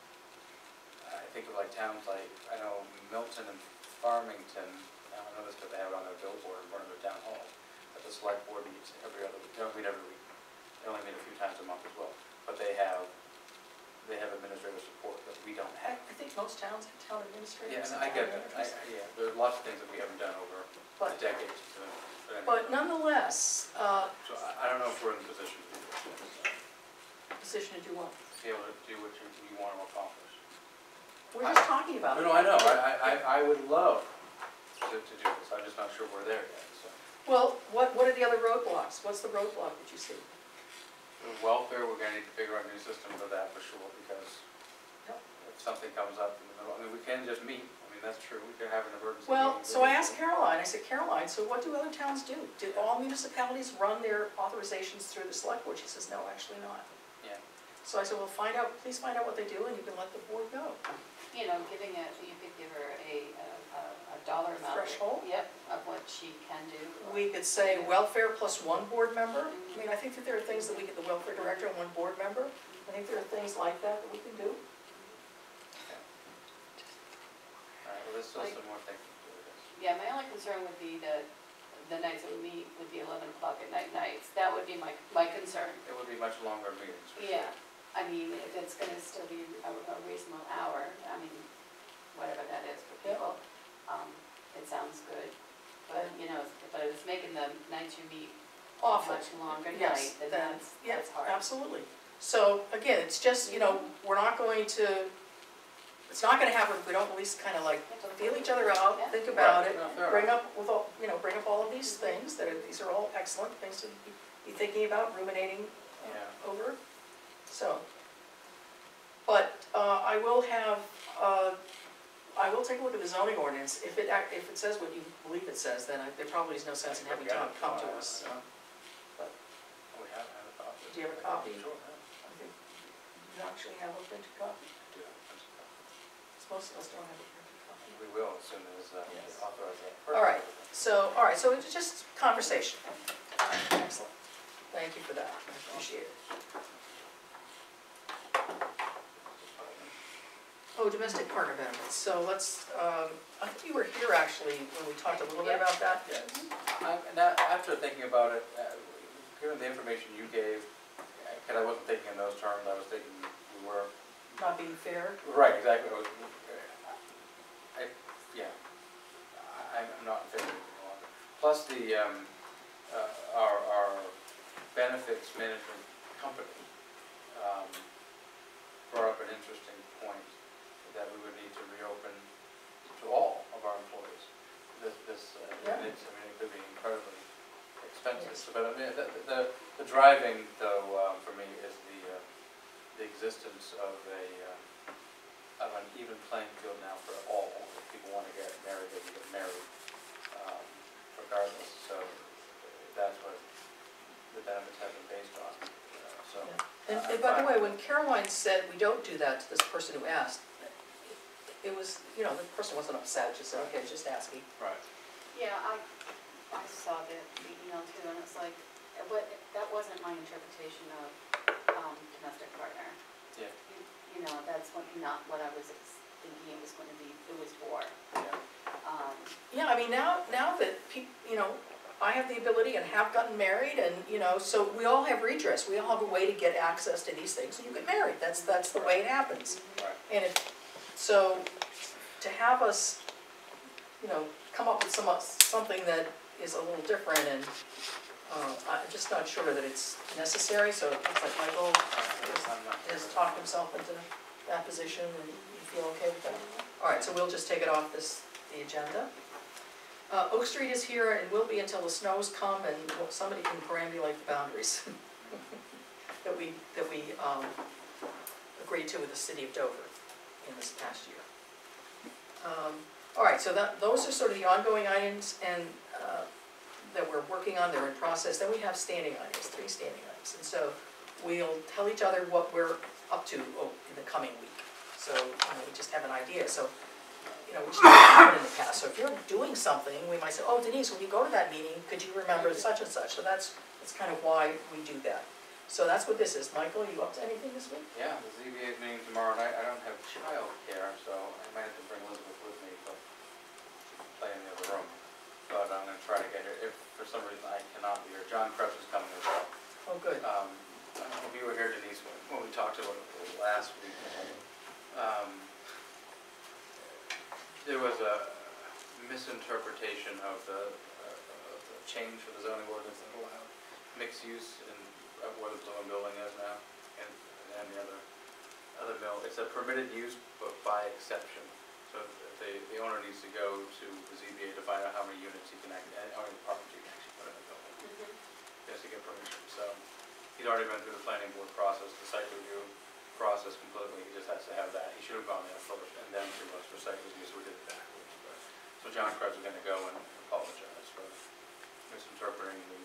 I think of like towns like, I know Milton and Farmington, I don't know this because they have it on their billboard in front of their town hall, but the select board meets every other week, they don't meet every week. They only meet a few times a month as well, but they have, they have administrative support that we don't I, have. I think most towns have town Yeah, administrators. and and I town get that, I, managers. I- yeah, there are lots of things that we haven't done over the But, decades. to- but anyway. but nonetheless, uh, So I, I don't know if we're in the position to do this, position to do what? to be able to do what you, you want to accomplish. We're just talking about No, it. no, I know, I, I, I- I would love to, to do this, I'm just not sure we're there yet, so. Well, what, what are the other roadblocks? What's the roadblock that you see? The welfare, we're gonna need to figure out a new system for that for sure, because Yep. if something comes up in the middle, I mean, we can just meet, I mean, that's true, we could have an emergency. Well, meeting. so I asked Caroline, I said, Caroline, so what do other towns do? Do all municipalities run their authorizations through the select board? She says, no, actually not. Yeah. So I said, well, find out, please find out what they do, and you can let the board know. You know, giving it, you could give her a, a, a dollar amount. Threshold? Yep, of what she can do. We could say welfare plus one board member. I mean, I think that there are things that we get, the welfare director and one board member. I think there are things like that that we can do. All right, well, there's still some more thinking to do this. Yeah, my only concern would be that the nights that we meet would be eleven o'clock at night nights. That would be my, my concern. It would be much longer meetings, for sure. Yeah, I mean, if it's gonna still be a, a reasonable hour, I mean, whatever that is for people, um, it sounds good. But, you know, but if it's making the nights you meet a Awful. much longer Yes, night, then then, that's, yeah, that's hard. absolutely. So again, it's just, you know, we're not going to, it's not gonna happen if we don't at least kind of like feel each other out, Yeah. think about Right, it, no, fair bring enough. up with all, you know, bring up all of these things that are, these are all excellent things to be be thinking about, ruminating uh, Yeah. over. So, but uh, I will have, uh, I will take a look at the zoning ordinance. If it, act- if it says what you believe it says, then I- there probably is no sense in having Tom come to us. uh, Oh, we have, I have a copy. Do you have a copy? Sure, yeah. I think you actually have a printed copy. I do have a printed copy. Most of us don't have a printed copy. We will as soon as uh, we Yes. authorize that. All right. So, all right, so it's just conversation. Excellent. Thank you for that, I appreciate it. Oh, domestic partner benefits, so let's, um, I think you were here actually when we talked a little bit about that. Yes. I, now, after thinking about it, uh, given the information you gave, because I wasn't thinking in those terms, I was thinking we were. Not being fair. Right, exactly. I was, I, yeah, I, I'm not in favor of it any longer. Plus the, um, uh, our, our benefits management company, um, brought up an interesting point that we would need to reopen to all of our employees. This, this, uh, Yeah. it's, I mean, it could be incredibly expensive, Yes. but I mean, the, the, the driving though, uh, for me is the, uh, the existence of a, uh, of an even playing field now for all. If people want to get married, they can get married, um, regardless, so that's what the benefits have been based on, uh, so. And, uh, and by the I'm way, when Caroline said we don't do that to this person who asked, it was, you know, the person wasn't upset, she said, okay, just asking. Right. Yeah, I, I saw the, the email too, and it's like, uh, what, that wasn't my interpretation of, um, domestic partner. Yeah. You, you know, that's what, not what I was ex- thinking it was gonna be, it was for. Yeah. Um, Yeah, I mean, now, now that peop, you know, I have the ability and have gotten married and, you know, so we all have redress, we all have a way to get access to these things, and you get married, that's, that's the way it happens. Right. And it, so, to have us, you know, come up with some, something that is a little different and, uh, I'm just not sure that it's necessary, so it looks like Michael I'm not has, has sure. talked himself into that position, and you feel okay with that? All right, so we'll just take it off this, the agenda. Uh, Oak Street is here and will be until the snows come and well, somebody can perambulate the boundaries that we, that we, um, agreed to with the city of Dover in this past year. Um, all right, so that, those are sort of the ongoing items and, uh, that we're working on, they're in process. Then we have standing items, three standing items. And so we'll tell each other what we're up to oh, in the coming week. So, you know, we just have an idea. So, you know, which has happened in the past. So if you're doing something, we might say, oh, Denise, when you go to that meeting, could you remember such and such? So that's, that's kind of why we do that. So that's what this is. Michael, are you up to anything this week? Yeah, the Z B A meeting tomorrow night. I don't have childcare, so I might have to bring Elizabeth with me, but she can play in the other room. But I'm gonna try to get her, if for some reason I cannot be here. John Krebs is coming as well. Oh, good. Um, I don't know if you were here, Denise, when, when we talked about it last week. Um, there was a misinterpretation of the, uh, of the change for the zoning ordinance that allowed mixed use in uh, where the Bloom building is now, and, and the other, other mill. It's a permitted use, but by exception. So the, the owner needs to go to the Z B A to find out how many units he can, act- how many apartments he can actually put in the building. He has to get permission, so he's already been through the planning board process, the site review process completely, he just has to have that. He should have gone there first and then to us for site review, so we did it backwards. But, so John Krebs is gonna go and apologize for misinterpreting the,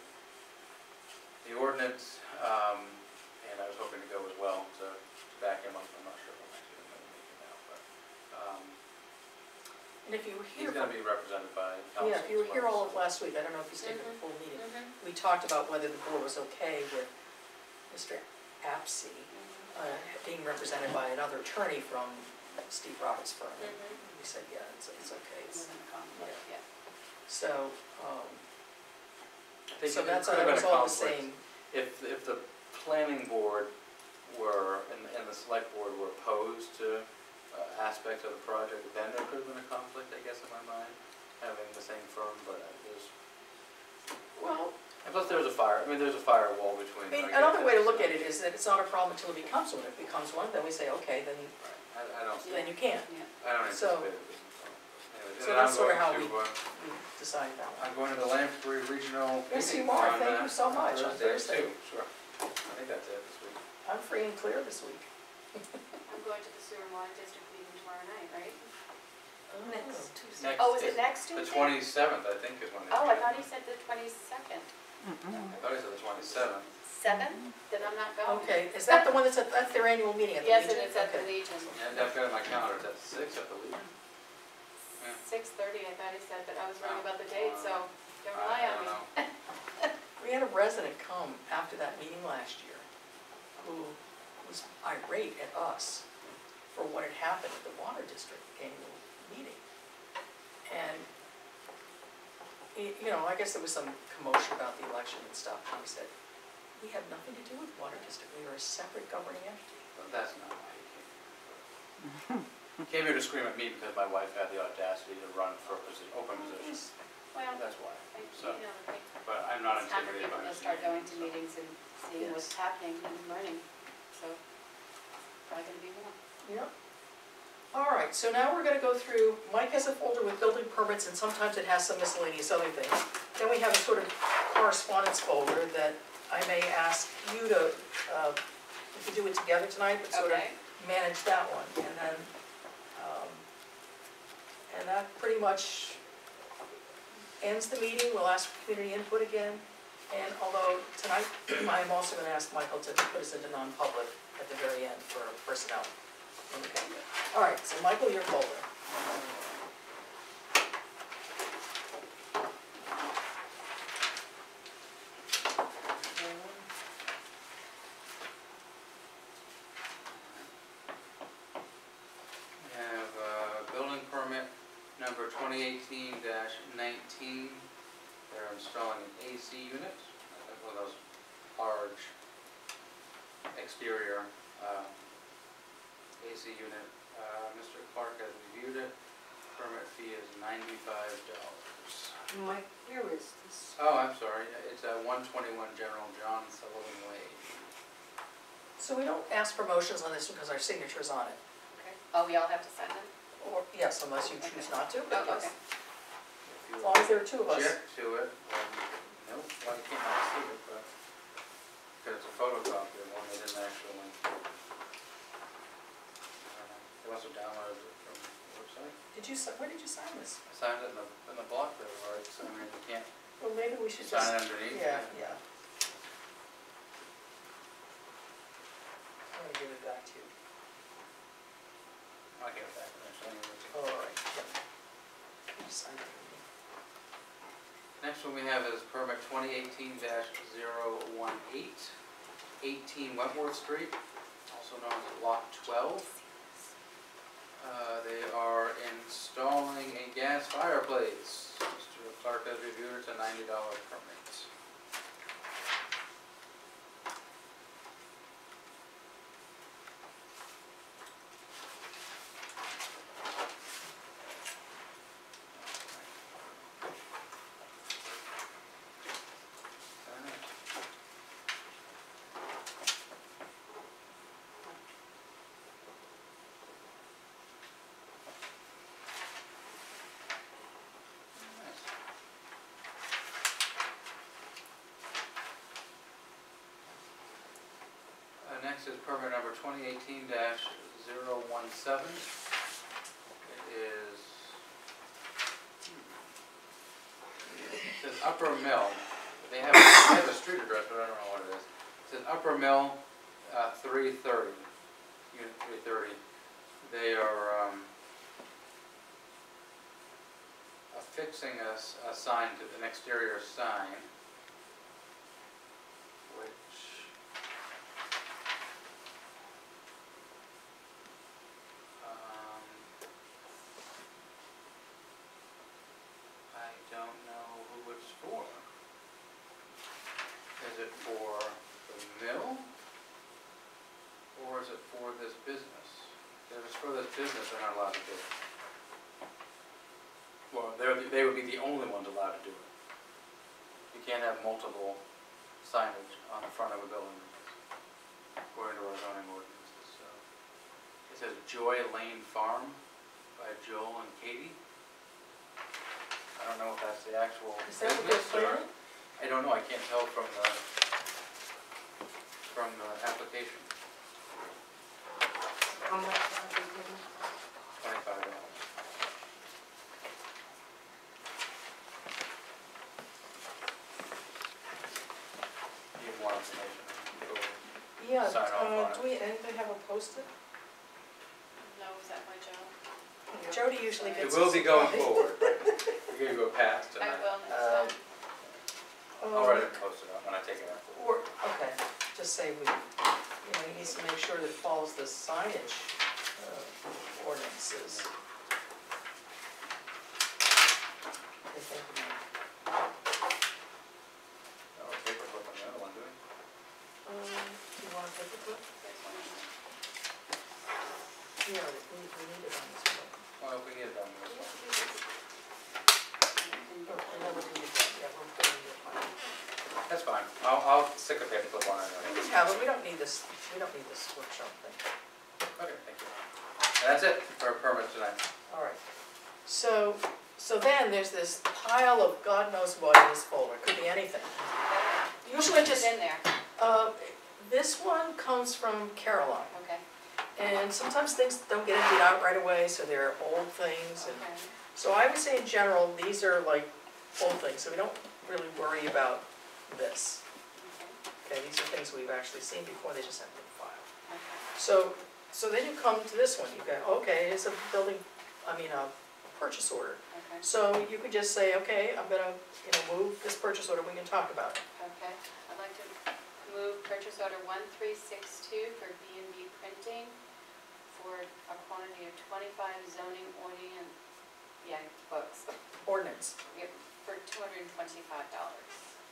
the ordinance, um, and I was hoping to go as well to, to back him up. I'm not sure if I'm actually gonna make it now, but, um, And if you were he's here, gonna be represented by council. yeah, if you were as here well, all of so- last week, I don't know if you stayed for the Mhm. full meeting. mhm, We talked about whether the board was okay with Mister Apsey uh, being represented by another attorney from Steve Roberts' firm. And mhm. we said, yeah, it's, it's okay. It It's, wasn't a conflict, yeah. so, um, I think so it that's, could have that been was a all the conflict. same. If, if the planning board were, and, and the select board were opposed to uh, aspects of the project, then there could have been a conflict, I guess, in my mind, having the same firm, but uh, there's, Well, and plus there's a fire, I mean, there's a firewall between. I mean, I another get way to this, look uh, at it is that it's not a problem until it becomes one. If it becomes one, then we say, okay, then, right. I, I don't, see- then you can. Yeah. I don't so- anticipate it being a problem. Anyways, so and that's I'm sort of going how to, we- uh, We decided that one. I'm going to the Lamprey Regional Yes, meeting you are. on, Thank uh, you so much. On Thursday. too. Sure. I think that's it this week. I'm free and clear this week. I'm going to the sewer and water district meeting tomorrow night, right? Next Tuesday. Next Oh, is is it next The Tuesday? twenty-seventh, I think, is when they. Oh, I thought he said the twenty-second. I thought he said the twenty-seventh. Seven? Then I'm not going. Okay, is that the one that's at, that's their annual meeting at the Yes, Legion? and it's at the Okay. Legion. Yeah, I've got it on my calendar, it's at six at the Legion. Yeah. Six thirty, I thought he said, but I was wrong Oh. about the date, so don't I- rely I on don't me. know. We had a resident come after that meeting last year who was irate at us for what had happened at the Water District annual meeting. And, y- you know, I guess there was some commotion about the election and stuff, and he said, we have nothing to do with Water District, we are a separate governing entity. But that's not why he came here. He came here to scream at me because my wife had the audacity to run for a position, open position. Well, That's why. I, So, you know, I think but I'm not it's time for intimidated people by to this. start going to so. meetings and seeing what's happening and learning, so probably gonna be more. Yep. All right, so now we're gonna go through, Mike has a folder with building permits, and sometimes it has some miscellaneous other things. Then we have a sort of correspondence folder that I may ask you to, uh, we could do it together tonight, but sort of Okay. manage that one, and then, um, and that pretty much ends the meeting. We'll ask for community input again, and although tonight, I'm also gonna ask Michael to put us into non-public at the very end for personnel. Okay. All right, so Michael, your folder. We have uh, building permit number twenty eighteen nineteen. They're installing an A C unit, uh, one of those large exterior um, A C unit. Uh, Mister Clark has reviewed it. Permit fee is ninety-five dollars. Mike, where is this? Oh, I'm sorry, it's at one twenty-one General John Sullivan Way. So we don't ask for motions on this because our signature's on it. Okay. Oh, we all have to sign them? Or, yes, unless you choose not to, Oh, but yes. okay. If you As long as there are two of us. object to it, then, no, well, you can't really see it, but, because it's a photocopy of one that didn't actually, uh, they must have downloaded it from the website. Did you, si- where did you sign this? I signed it in the, in the block there, right, so I mean, you can't Well, maybe we should just. sign underneath. Yeah, yeah. I'm gonna give it back to you. I'll get it back there, so anyway. Oh, all right, yeah. You just sign it for me. Next one we have is permit twenty eighteen dash zero one eight, eighteen Wentworth Street, also known as Lot twelve. Uh, they are installing a gas fireplace. Mister Clark has reviewed it, it's a ninety dollar permit. Uh, next is permit number twenty eighteen dash zero one seven. It is, it says Upper Mill. They have, they have a street address, but I don't know what it is. It says Upper Mill, uh, three thirty, unit three thirty. They are, um, affixing a, s- a sign to an exterior sign, which Um, I don't know who it's for. Is it for the mill? Or is it for this business? If it's for this business, they're not allowed to do it. Well, they're, the- they would be the only ones allowed to do it. You can't have multiple signage on the front of a building, according to our zoning ordinances, so. It says Joy Lane Farm by Joel and Katie. I don't know if that's the actual Is that what they're business or, planning? I don't know, I can't tell from the, from the application. How much are they giving? Twenty-five dollars. You have more information. Go Yeah, Sign off on uh, it. do we, anybody have a post-it? No, was that my job? Jody usually It gets. will us- be going forward. You're gonna go past I tonight. will next Um, time. I'll write it and post it on. just say we, you know, he needs to make sure that it follows the signage uh, ordinances. I think, No, paper clip on the other one, do we? um, do you want to take a look? Yeah, we, we need it on this one. Well, if we get it on this one. Oh, I know what we need, yeah, we're putting it on. That's fine. I'll, I'll stick a paper clip on it. We just have it, we don't need this, we don't need this workshop thing. Okay, thank you. And that's it for permits tonight. All right. So, so then there's this pile of God knows what in this folder, could be anything. Usually Which is just, in there, uh, this one comes from Caroline. okay, And sometimes things don't get emptied out right away, so they're old things. And okay. so I would say in general, these are like old things, so we don't really worry about this. Okay, Okay, these are things we've actually seen before, they just haven't been filed. okay. So, so then you come to this one, you go, okay, it's a building, I mean, a purchase order. Okay, So you could just say, okay, I'm gonna, you know, move this purchase order, we can talk about it. okay. I'd like to move purchase order one three six two for B and B Printing for a quantity of twenty-five zoning ordinance, yeah, books, Ordinance. Yep, for two hundred and twenty-five dollars.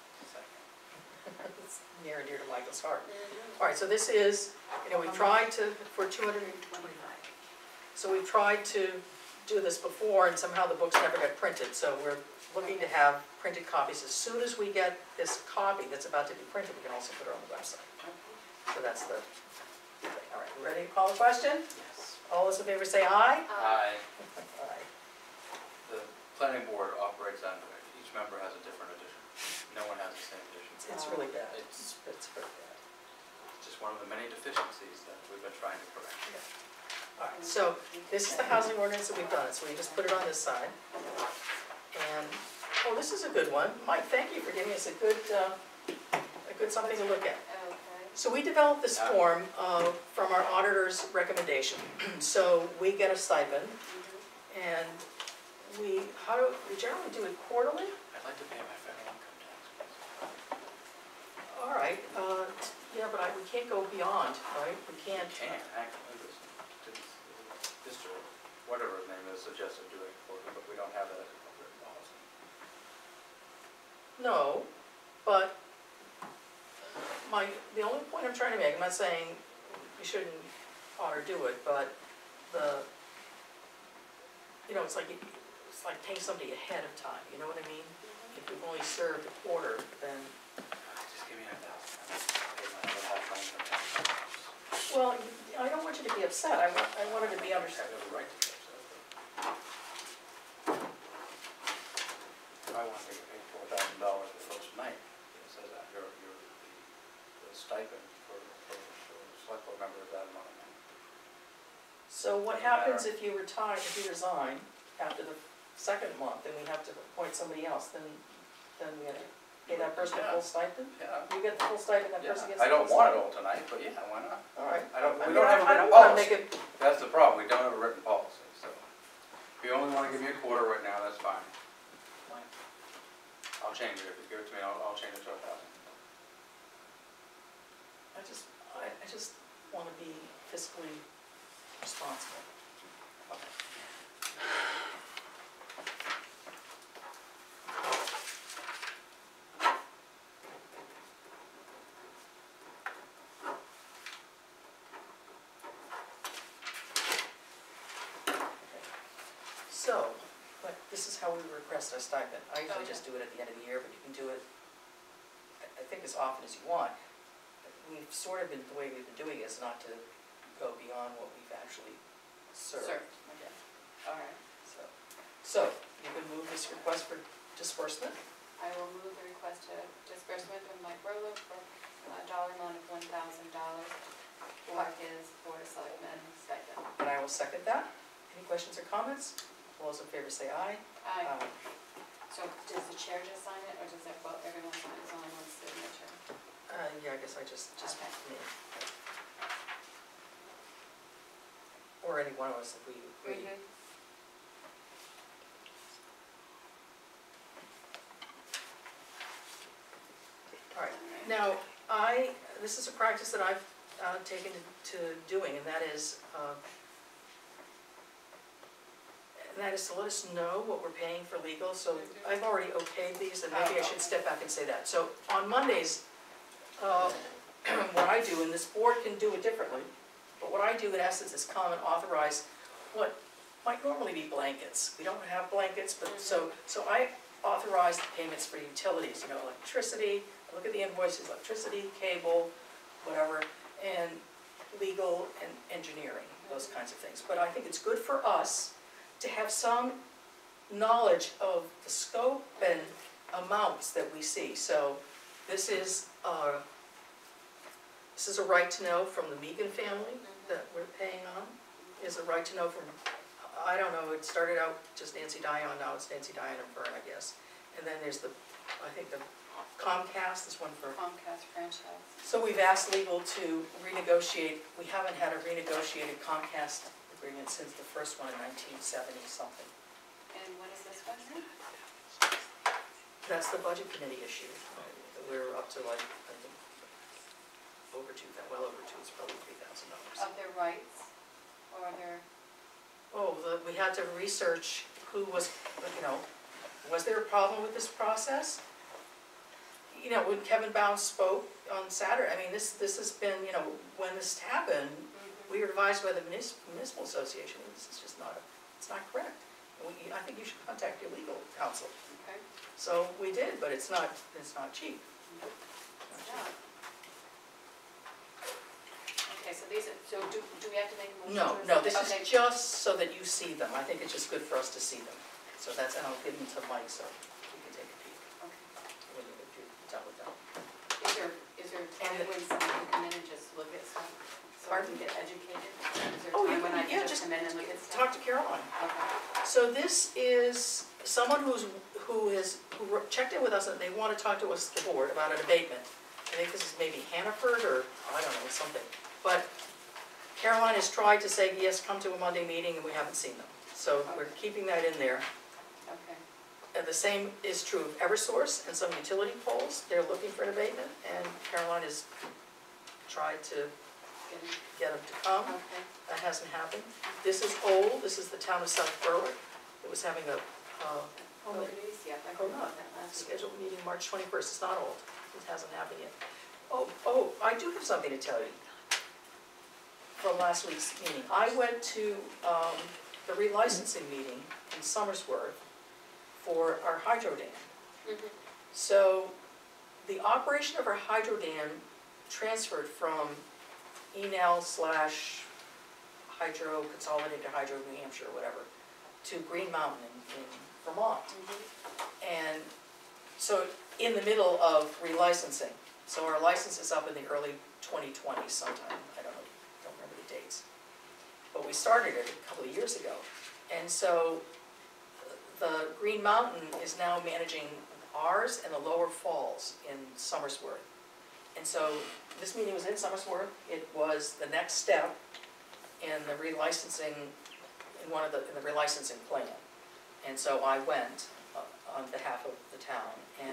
It's near and dear to Michael's heart. All right, so this is, you know, we've tried to, for two hundred twenty-five. So we've tried to do this before and somehow the books never got printed. So we're looking to have printed copies. As soon as we get this copy that's about to be printed, we can also put it on the website. So that's the thing. All right, we ready to call the question? Yes. All those in favor say aye. Aye. Aye. The planning board operates on, each member has a different edition. No one has the same edition. It's really bad. It's It's very bad. just one of the many deficiencies that we've been trying to correct. All right, so this is the housing ordinance that we've done, so we just put it on this side. And, oh, this is a good one. Mike, thank you for giving us a good, uh, a good something to look at. Okay. So we developed this form uh, from our auditor's recommendation. So we get a stipend, Mhm. and we, how do, we generally do it quarterly? I'd like to pay my federal income tax, please. All right, uh, yeah, but I, we can't go beyond, right? We can't. Can't, actually, this, this, Mister whatever his name is suggested doing it for me, but we don't have that as a corporate policy. No, but my, the only point I'm trying to make, I'm not saying you shouldn't ought to do it, but the, you know, it's like, it's like paying somebody ahead of time, you know what I mean? If we've only served a quarter, then, Just give me a thousand, I'll pay my other half my income tax. well, I don't want you to be upset, I want, I wanted to be I understood. have the right to be upset, but if I want to get paid four thousand dollars for first night, it says that your, your, the stipend for, for, for a select board member is that amount of money. So what Doesn't happens matter. if you retire, if you resign after the second month, and we have to appoint somebody else, then, then we gotta pay that person a full stipend? Yeah. You get the full stipend, that Yeah, person gets I the don't full want it stipend? all tonight, but yeah, why not? All right. I don't, I we mean, don't I have a I written don't wanna make policy. it, That's the problem, we don't have a written policy, so. If you only wanna give me a quarter right now, that's fine. I'll change it, if you give it to me, I'll, I'll change it to a thousand. I just, I, I just wanna be fiscally responsible. So, but this is how we request our stipend. I usually just do it at the end of the year, but you can do it, I- I think, as often as you want. We've sort of been, the way we've been doing it is not to go beyond what we've actually served. Served, okay. All right. So, so you can move this request for disbursement. I will move the request to disbursement of Mike Rolo for a dollar amount of one thousand dollars for his Board of Selectmen stipend. And I will second that. Any questions or comments? All those in favor say aye. Aye. Aye. So does the chair just sign it, or does it, well, everyone sign it, only one signature? Uh, yeah, I guess I just, just Okay. me. Or any one of us if we agree. Mhm. All right, now, I, this is a practice that I've uh, taken to doing, and that is, uh, and that is to let us know what we're paying for legal, so I've already okayed these, and maybe I should step back and say that. So on Mondays, uh, what I do, and this board can do it differently, but what I do in essence is come and authorize what might normally be blankets. We don't have blankets, but so, so I authorize the payments for utilities, you know, electricity, look at the invoices, electricity, cable, whatever, and legal and engineering, those kinds of things. But I think it's good for us to have some knowledge of the scope and amounts that we see. So this is, uh, this is a right to know from the Megan family that we're paying on, is a right to know from, I don't know, it started out just Nancy Dion, now it's Nancy Dion and Vern, I guess. And then there's the, I think the Comcast, this one for, Comcast franchise. so we've asked legal to renegotiate, we haven't had a renegotiated Comcast agreement since the first one in nineteen seventy something. And what is this one? That's the budget committee issue. We're up to like, I think, over two, well over two, it's probably three thousand dollars. Of their rights, or their, Oh, the, we had to research who was, you know, was there a problem with this process? You know, when Kevin Bounds spoke on Saturday, I mean, this, this has been, you know, when this happened, we were advised by the munis- municipal association, this is just not, it's not correct. We, I think you should contact your legal counsel. okay, So we did, but it's not, it's not cheap. Not yeah. cheap. Okay, so these are, so do, do we have to make a motion? No, to no, accept- this okay. is just so that you see them. I think it's just good for us to see them. So that's, and I'll give them to Mike so you can take a peek Okay. when you, if you're done with them. Is there, is there a time And the- when someone can come in and just look at stuff? So I can get educated? Is there a Oh, you time when I can- yeah, can just just come in and look at stuff? Talk to Caroline. Okay, So this is someone who's, who is, who checked in with us and they want to talk to us, the board, about an abatement. I think this is maybe Hannaford or, I don't know, something. But Caroline has tried to say, yes, come to a Monday meeting, and we haven't seen them. So we're keeping that in there. okay. And the same is true of Eversource and some utility poles. They're looking for an abatement, and Caroline has tried to Good. get them to come. Okay. That hasn't happened. This is old, this is the town of South Berwick. It was having a uh, Oh, look at these, yeah, I Oh, heard about that last week. scheduled meeting March twenty-first. It's not old. It hasn't happened yet. Oh, oh, I do have something to tell you from last week's meeting. I went to um, the relicensing meeting in Somersworth for our hydro dam. Mhm. So the operation of our hydro dam transferred from Enel slash Hydro, Consolidated Hydro New Hampshire, whatever, to Green Mountain in, in Vermont. Mhm. And so in the middle of relicensing, so our license is up in the early twenty twenties sometime, I don't know, don't remember the dates. But we started it a couple of years ago. And so the Green Mountain is now managing ours and the Lower Falls in Somersworth. And so this meeting was in Somersworth. It was the next step in the relicensing, in one of the, in the relicensing plan. And so I went uh, on behalf of the town. And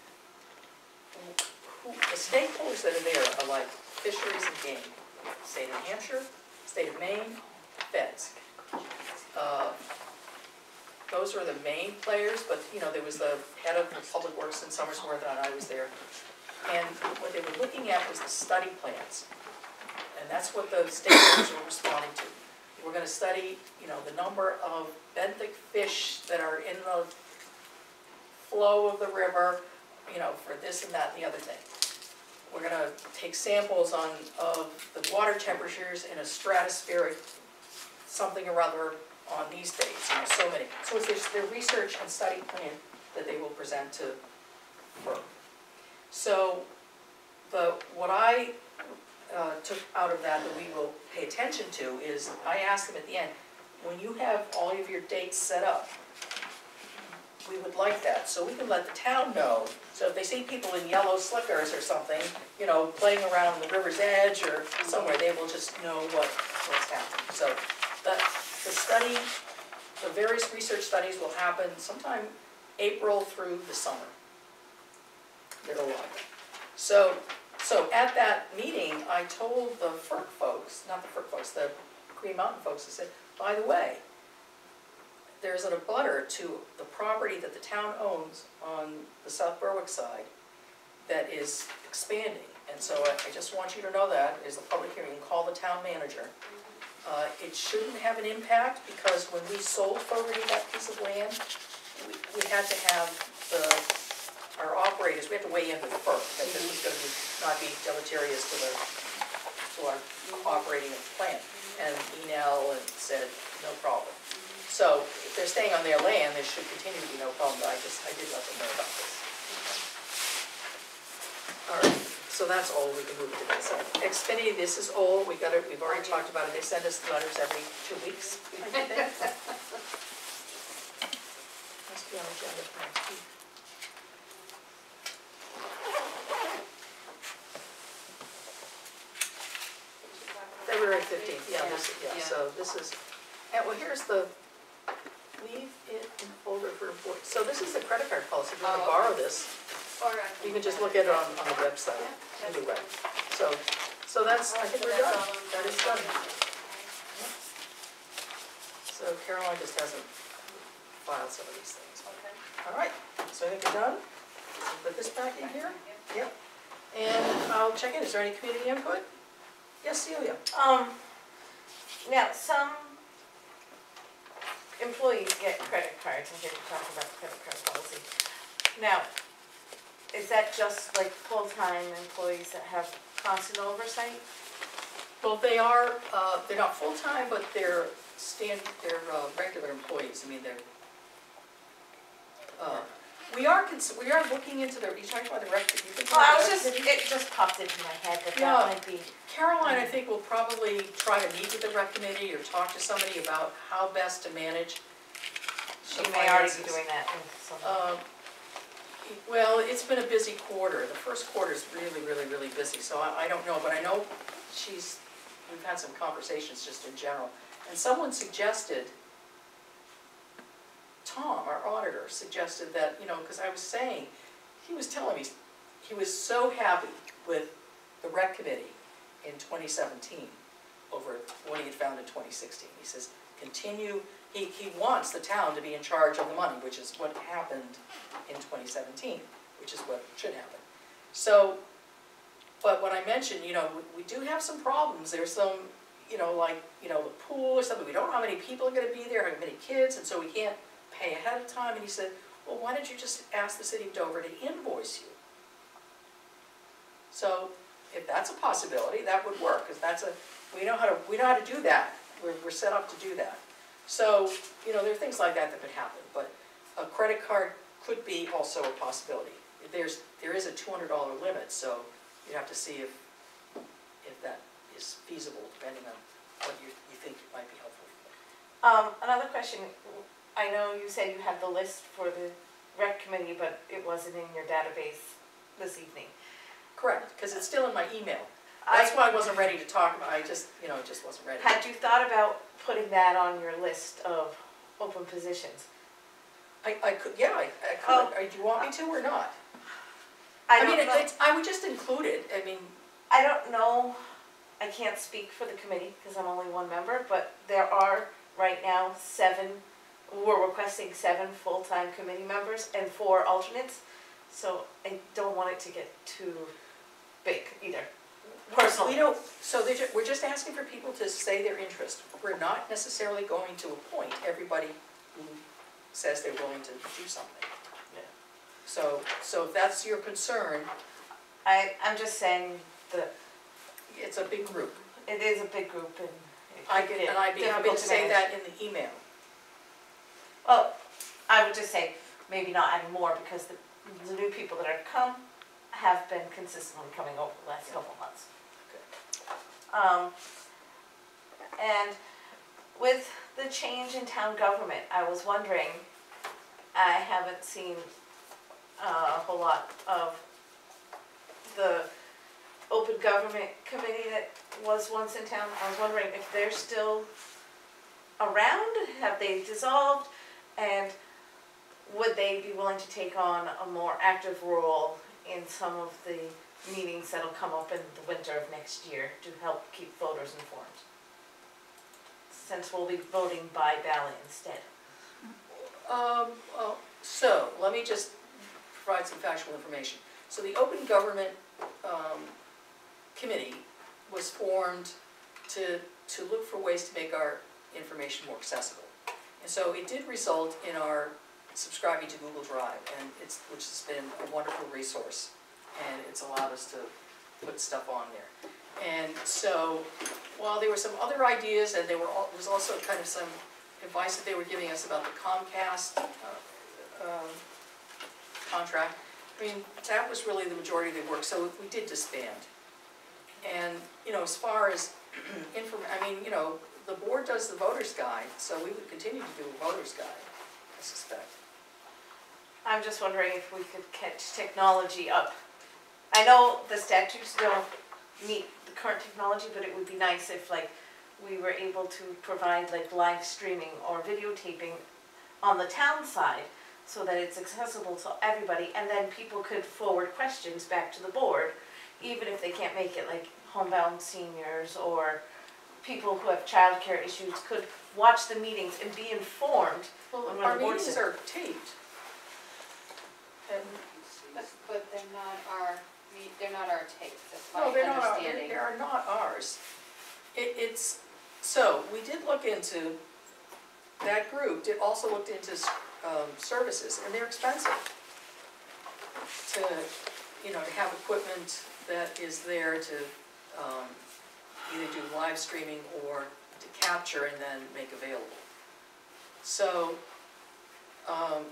who, the stakeholders that are there are like fisheries and game, state of New Hampshire, state of Maine, feds. Uh, Those are the main players, but, you know, there was the head of Public Works in Somersworth, and I was there. And what they were looking at was the study plans. And that's what the stakeholders were responding to. We're gonna study, you know, the number of benthic fish that are in the flow of the river, you know, for this and that and the other thing. We're gonna take samples on, of the water temperatures in a stratospheric something or other on these dates, you know, so many. So it's their, their research and study plan that they will present to FERC. So the, what I uh, took out of that that we will pay attention to is, I asked them at the end, when you have all of your dates set up, we would like that, so we can let the town know. So if they see people in yellow slickers or something, you know, playing around the river's edge or somewhere, they will just know what, what's happening. So the, the study, the various research studies will happen sometime April through the summer. There are a lot. So, so at that meeting, I told the FERC folks, not the FERC folks, the Green Mountain folks, I said, by the way, there's an abutter to the property that the town owns on the South Berwick side that is expanding. And so I, I just want you to know that, is a public hearing, call the town manager. Uh, it shouldn't have an impact, because when we sold Fogarty that piece of land, we, we had to have the, our operators, we had to weigh in with FERC, that this was gonna be, not be deleterious to the, to our operating of the plant. And Enel and said, no problem. So if they're staying on their land, there should continue to be no problem, but I just, I did let them know about this. All right, so that's old, we can move it to this. So Xfinity, this is old, we got it, we've already talked about it, they send us letters every two weeks. Must be on the agenda for next week. February fifteenth, yeah, this, yeah, Yeah. so this is, and well, here's the, leave it in folder for, report. So this is the credit card policy, if you want to Oh, borrow this, Or I you can just look at it on, on the website, anyway. So, so that's, I think we're done, that is done. So Caroline just hasn't filed some of these things. Okay. All right, so I think we're done. Put this back in here. Yep. And I'll check in, is there any community input? Yes, Celia? Um, now, some employees get credit cards, and here we're talking about the credit card policy. Now, is that just like full-time employees that have constant oversight? Well, they are, uh, they're not full-time, but they're stand, they're, uh, regular employees, I mean, they're, uh, we are, cons- we are looking into the, you talking about the rec, you think? Well, I about was the just, rec committee? it just popped into my head that Yeah. that might be, Caroline, I think, will probably try to meet with the rec committee or talk to somebody about how best to manage she the may already be finances. doing that with some. Um, Well, it's been a busy quarter. The first quarter's really, really, really busy, so I, I don't know, but I know she's, we've had some conversations just in general. And someone suggested, Tom, our auditor, suggested that, you know, because I was saying, he was telling me, he was so happy with the rec committee in twenty seventeen over what he had found in twenty sixteen. He says, continue, he, he wants the town to be in charge of the money, which is what happened in twenty seventeen, which is what should happen. So, but when I mentioned, you know, we, we do have some problems, there's some, you know, like, you know, the pool or something, we don't know how many people are gonna be there, how many kids, and so we can't pay ahead of time, and he said, well, why don't you just ask the city of Dover to invoice you? So, if that's a possibility, that would work, because that's a, we know how to, we know how to do that, we're, we're set up to do that. So, you know, there are things like that that could happen, but a credit card could be also a possibility. There's, there is a two hundred dollar limit, so you have to see if, if that is feasible, depending on what you, you think might be helpful. Um, another question, I know you said you had the list for the rec committee, but it wasn't in your database this evening. Correct, because it's still in my email. That's I- why I wasn't ready to talk about, I just, you know, it just wasn't ready. Had you thought about putting that on your list of open positions? I, I could, yeah, I, I Oh. could, Uh, do you want me to or not? I mean, don't it- know, it's, I would just include it, I mean, I don't know, I can't speak for the committee because I'm only one member, but there are right now seven, we're requesting seven full-time committee members and four alternates. So I don't want it to get too big either. Personally. we don't, so they're, ju- we're just asking for people to say their interest. We're not necessarily going to appoint everybody who says they're willing to do something. Yeah. So, so if that's your concern, I, I'm just saying that it's a big group. it is a big group and it I could can, get and I'd be happy to difficult to say manage. that in the email. Well, I would just say maybe not adding more because the, the new people that are come have been consistently coming over the last couple months. Um, and with the change in town government, I was wondering, I haven't seen uh, a whole lot of the open government committee that was once in town. I was wondering if they're still around, have they dissolved, and would they be willing to take on a more active role in some of the meetings that'll come up in the winter of next year to help keep voters informed. Since we'll be voting by ballot instead. Um, well, so, let me just provide some factual information. So the Open Government, um, Committee was formed to, to look for ways to make our information more accessible. And so it did result in our subscribing to Google Drive, and it's, which has been a wonderful resource, and it's allowed us to put stuff on there. And so, while there were some other ideas, and there were, al- was also kind of some advice that they were giving us about the Comcast uh, um, contract, I mean, that was really the majority of the work, so we did disband. And, you know, as far as inform, I mean, you know, the board does the voter's guide, so we would continue to do a voter's guide, I suspect. I'm just wondering if we could catch technology up. I know the statutes don't meet the current technology, but it would be nice if like we were able to provide like live streaming or videotaping on the town side so that it's accessible to everybody, and then people could forward questions back to the board, even if they can't make it, like homebound seniors or people who have childcare issues could watch the meetings and be informed. Well, on when our the board meetings sits. are taped. And, But, but they're not our, me- they're not our tapes, that's my no, they're not, our- understanding. they are not ours. It, it's, so, we did look into, that group did also looked into, um, services, and they're expensive. To, you know, to have equipment that is there to, um, either do live streaming or to capture and then make available. So, um,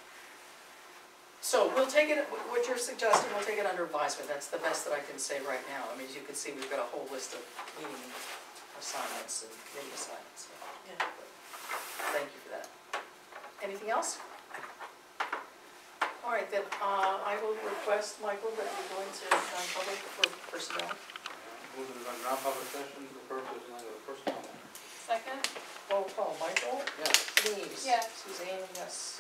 so we'll take it, what you're suggesting, we'll take it under advisement, that's the best that I can say right now. I mean, as you can see, we've got a whole list of meeting assignments and committee assignments. Yeah. Thank you for that. Anything else? All right, then, uh, I will request, Michael, that you go into non-public for personnel. Move to the non-public session for purposes of the personnel matter. Second? Roll call, Michael? Yes. Denise? Yes. Suzanne, yes.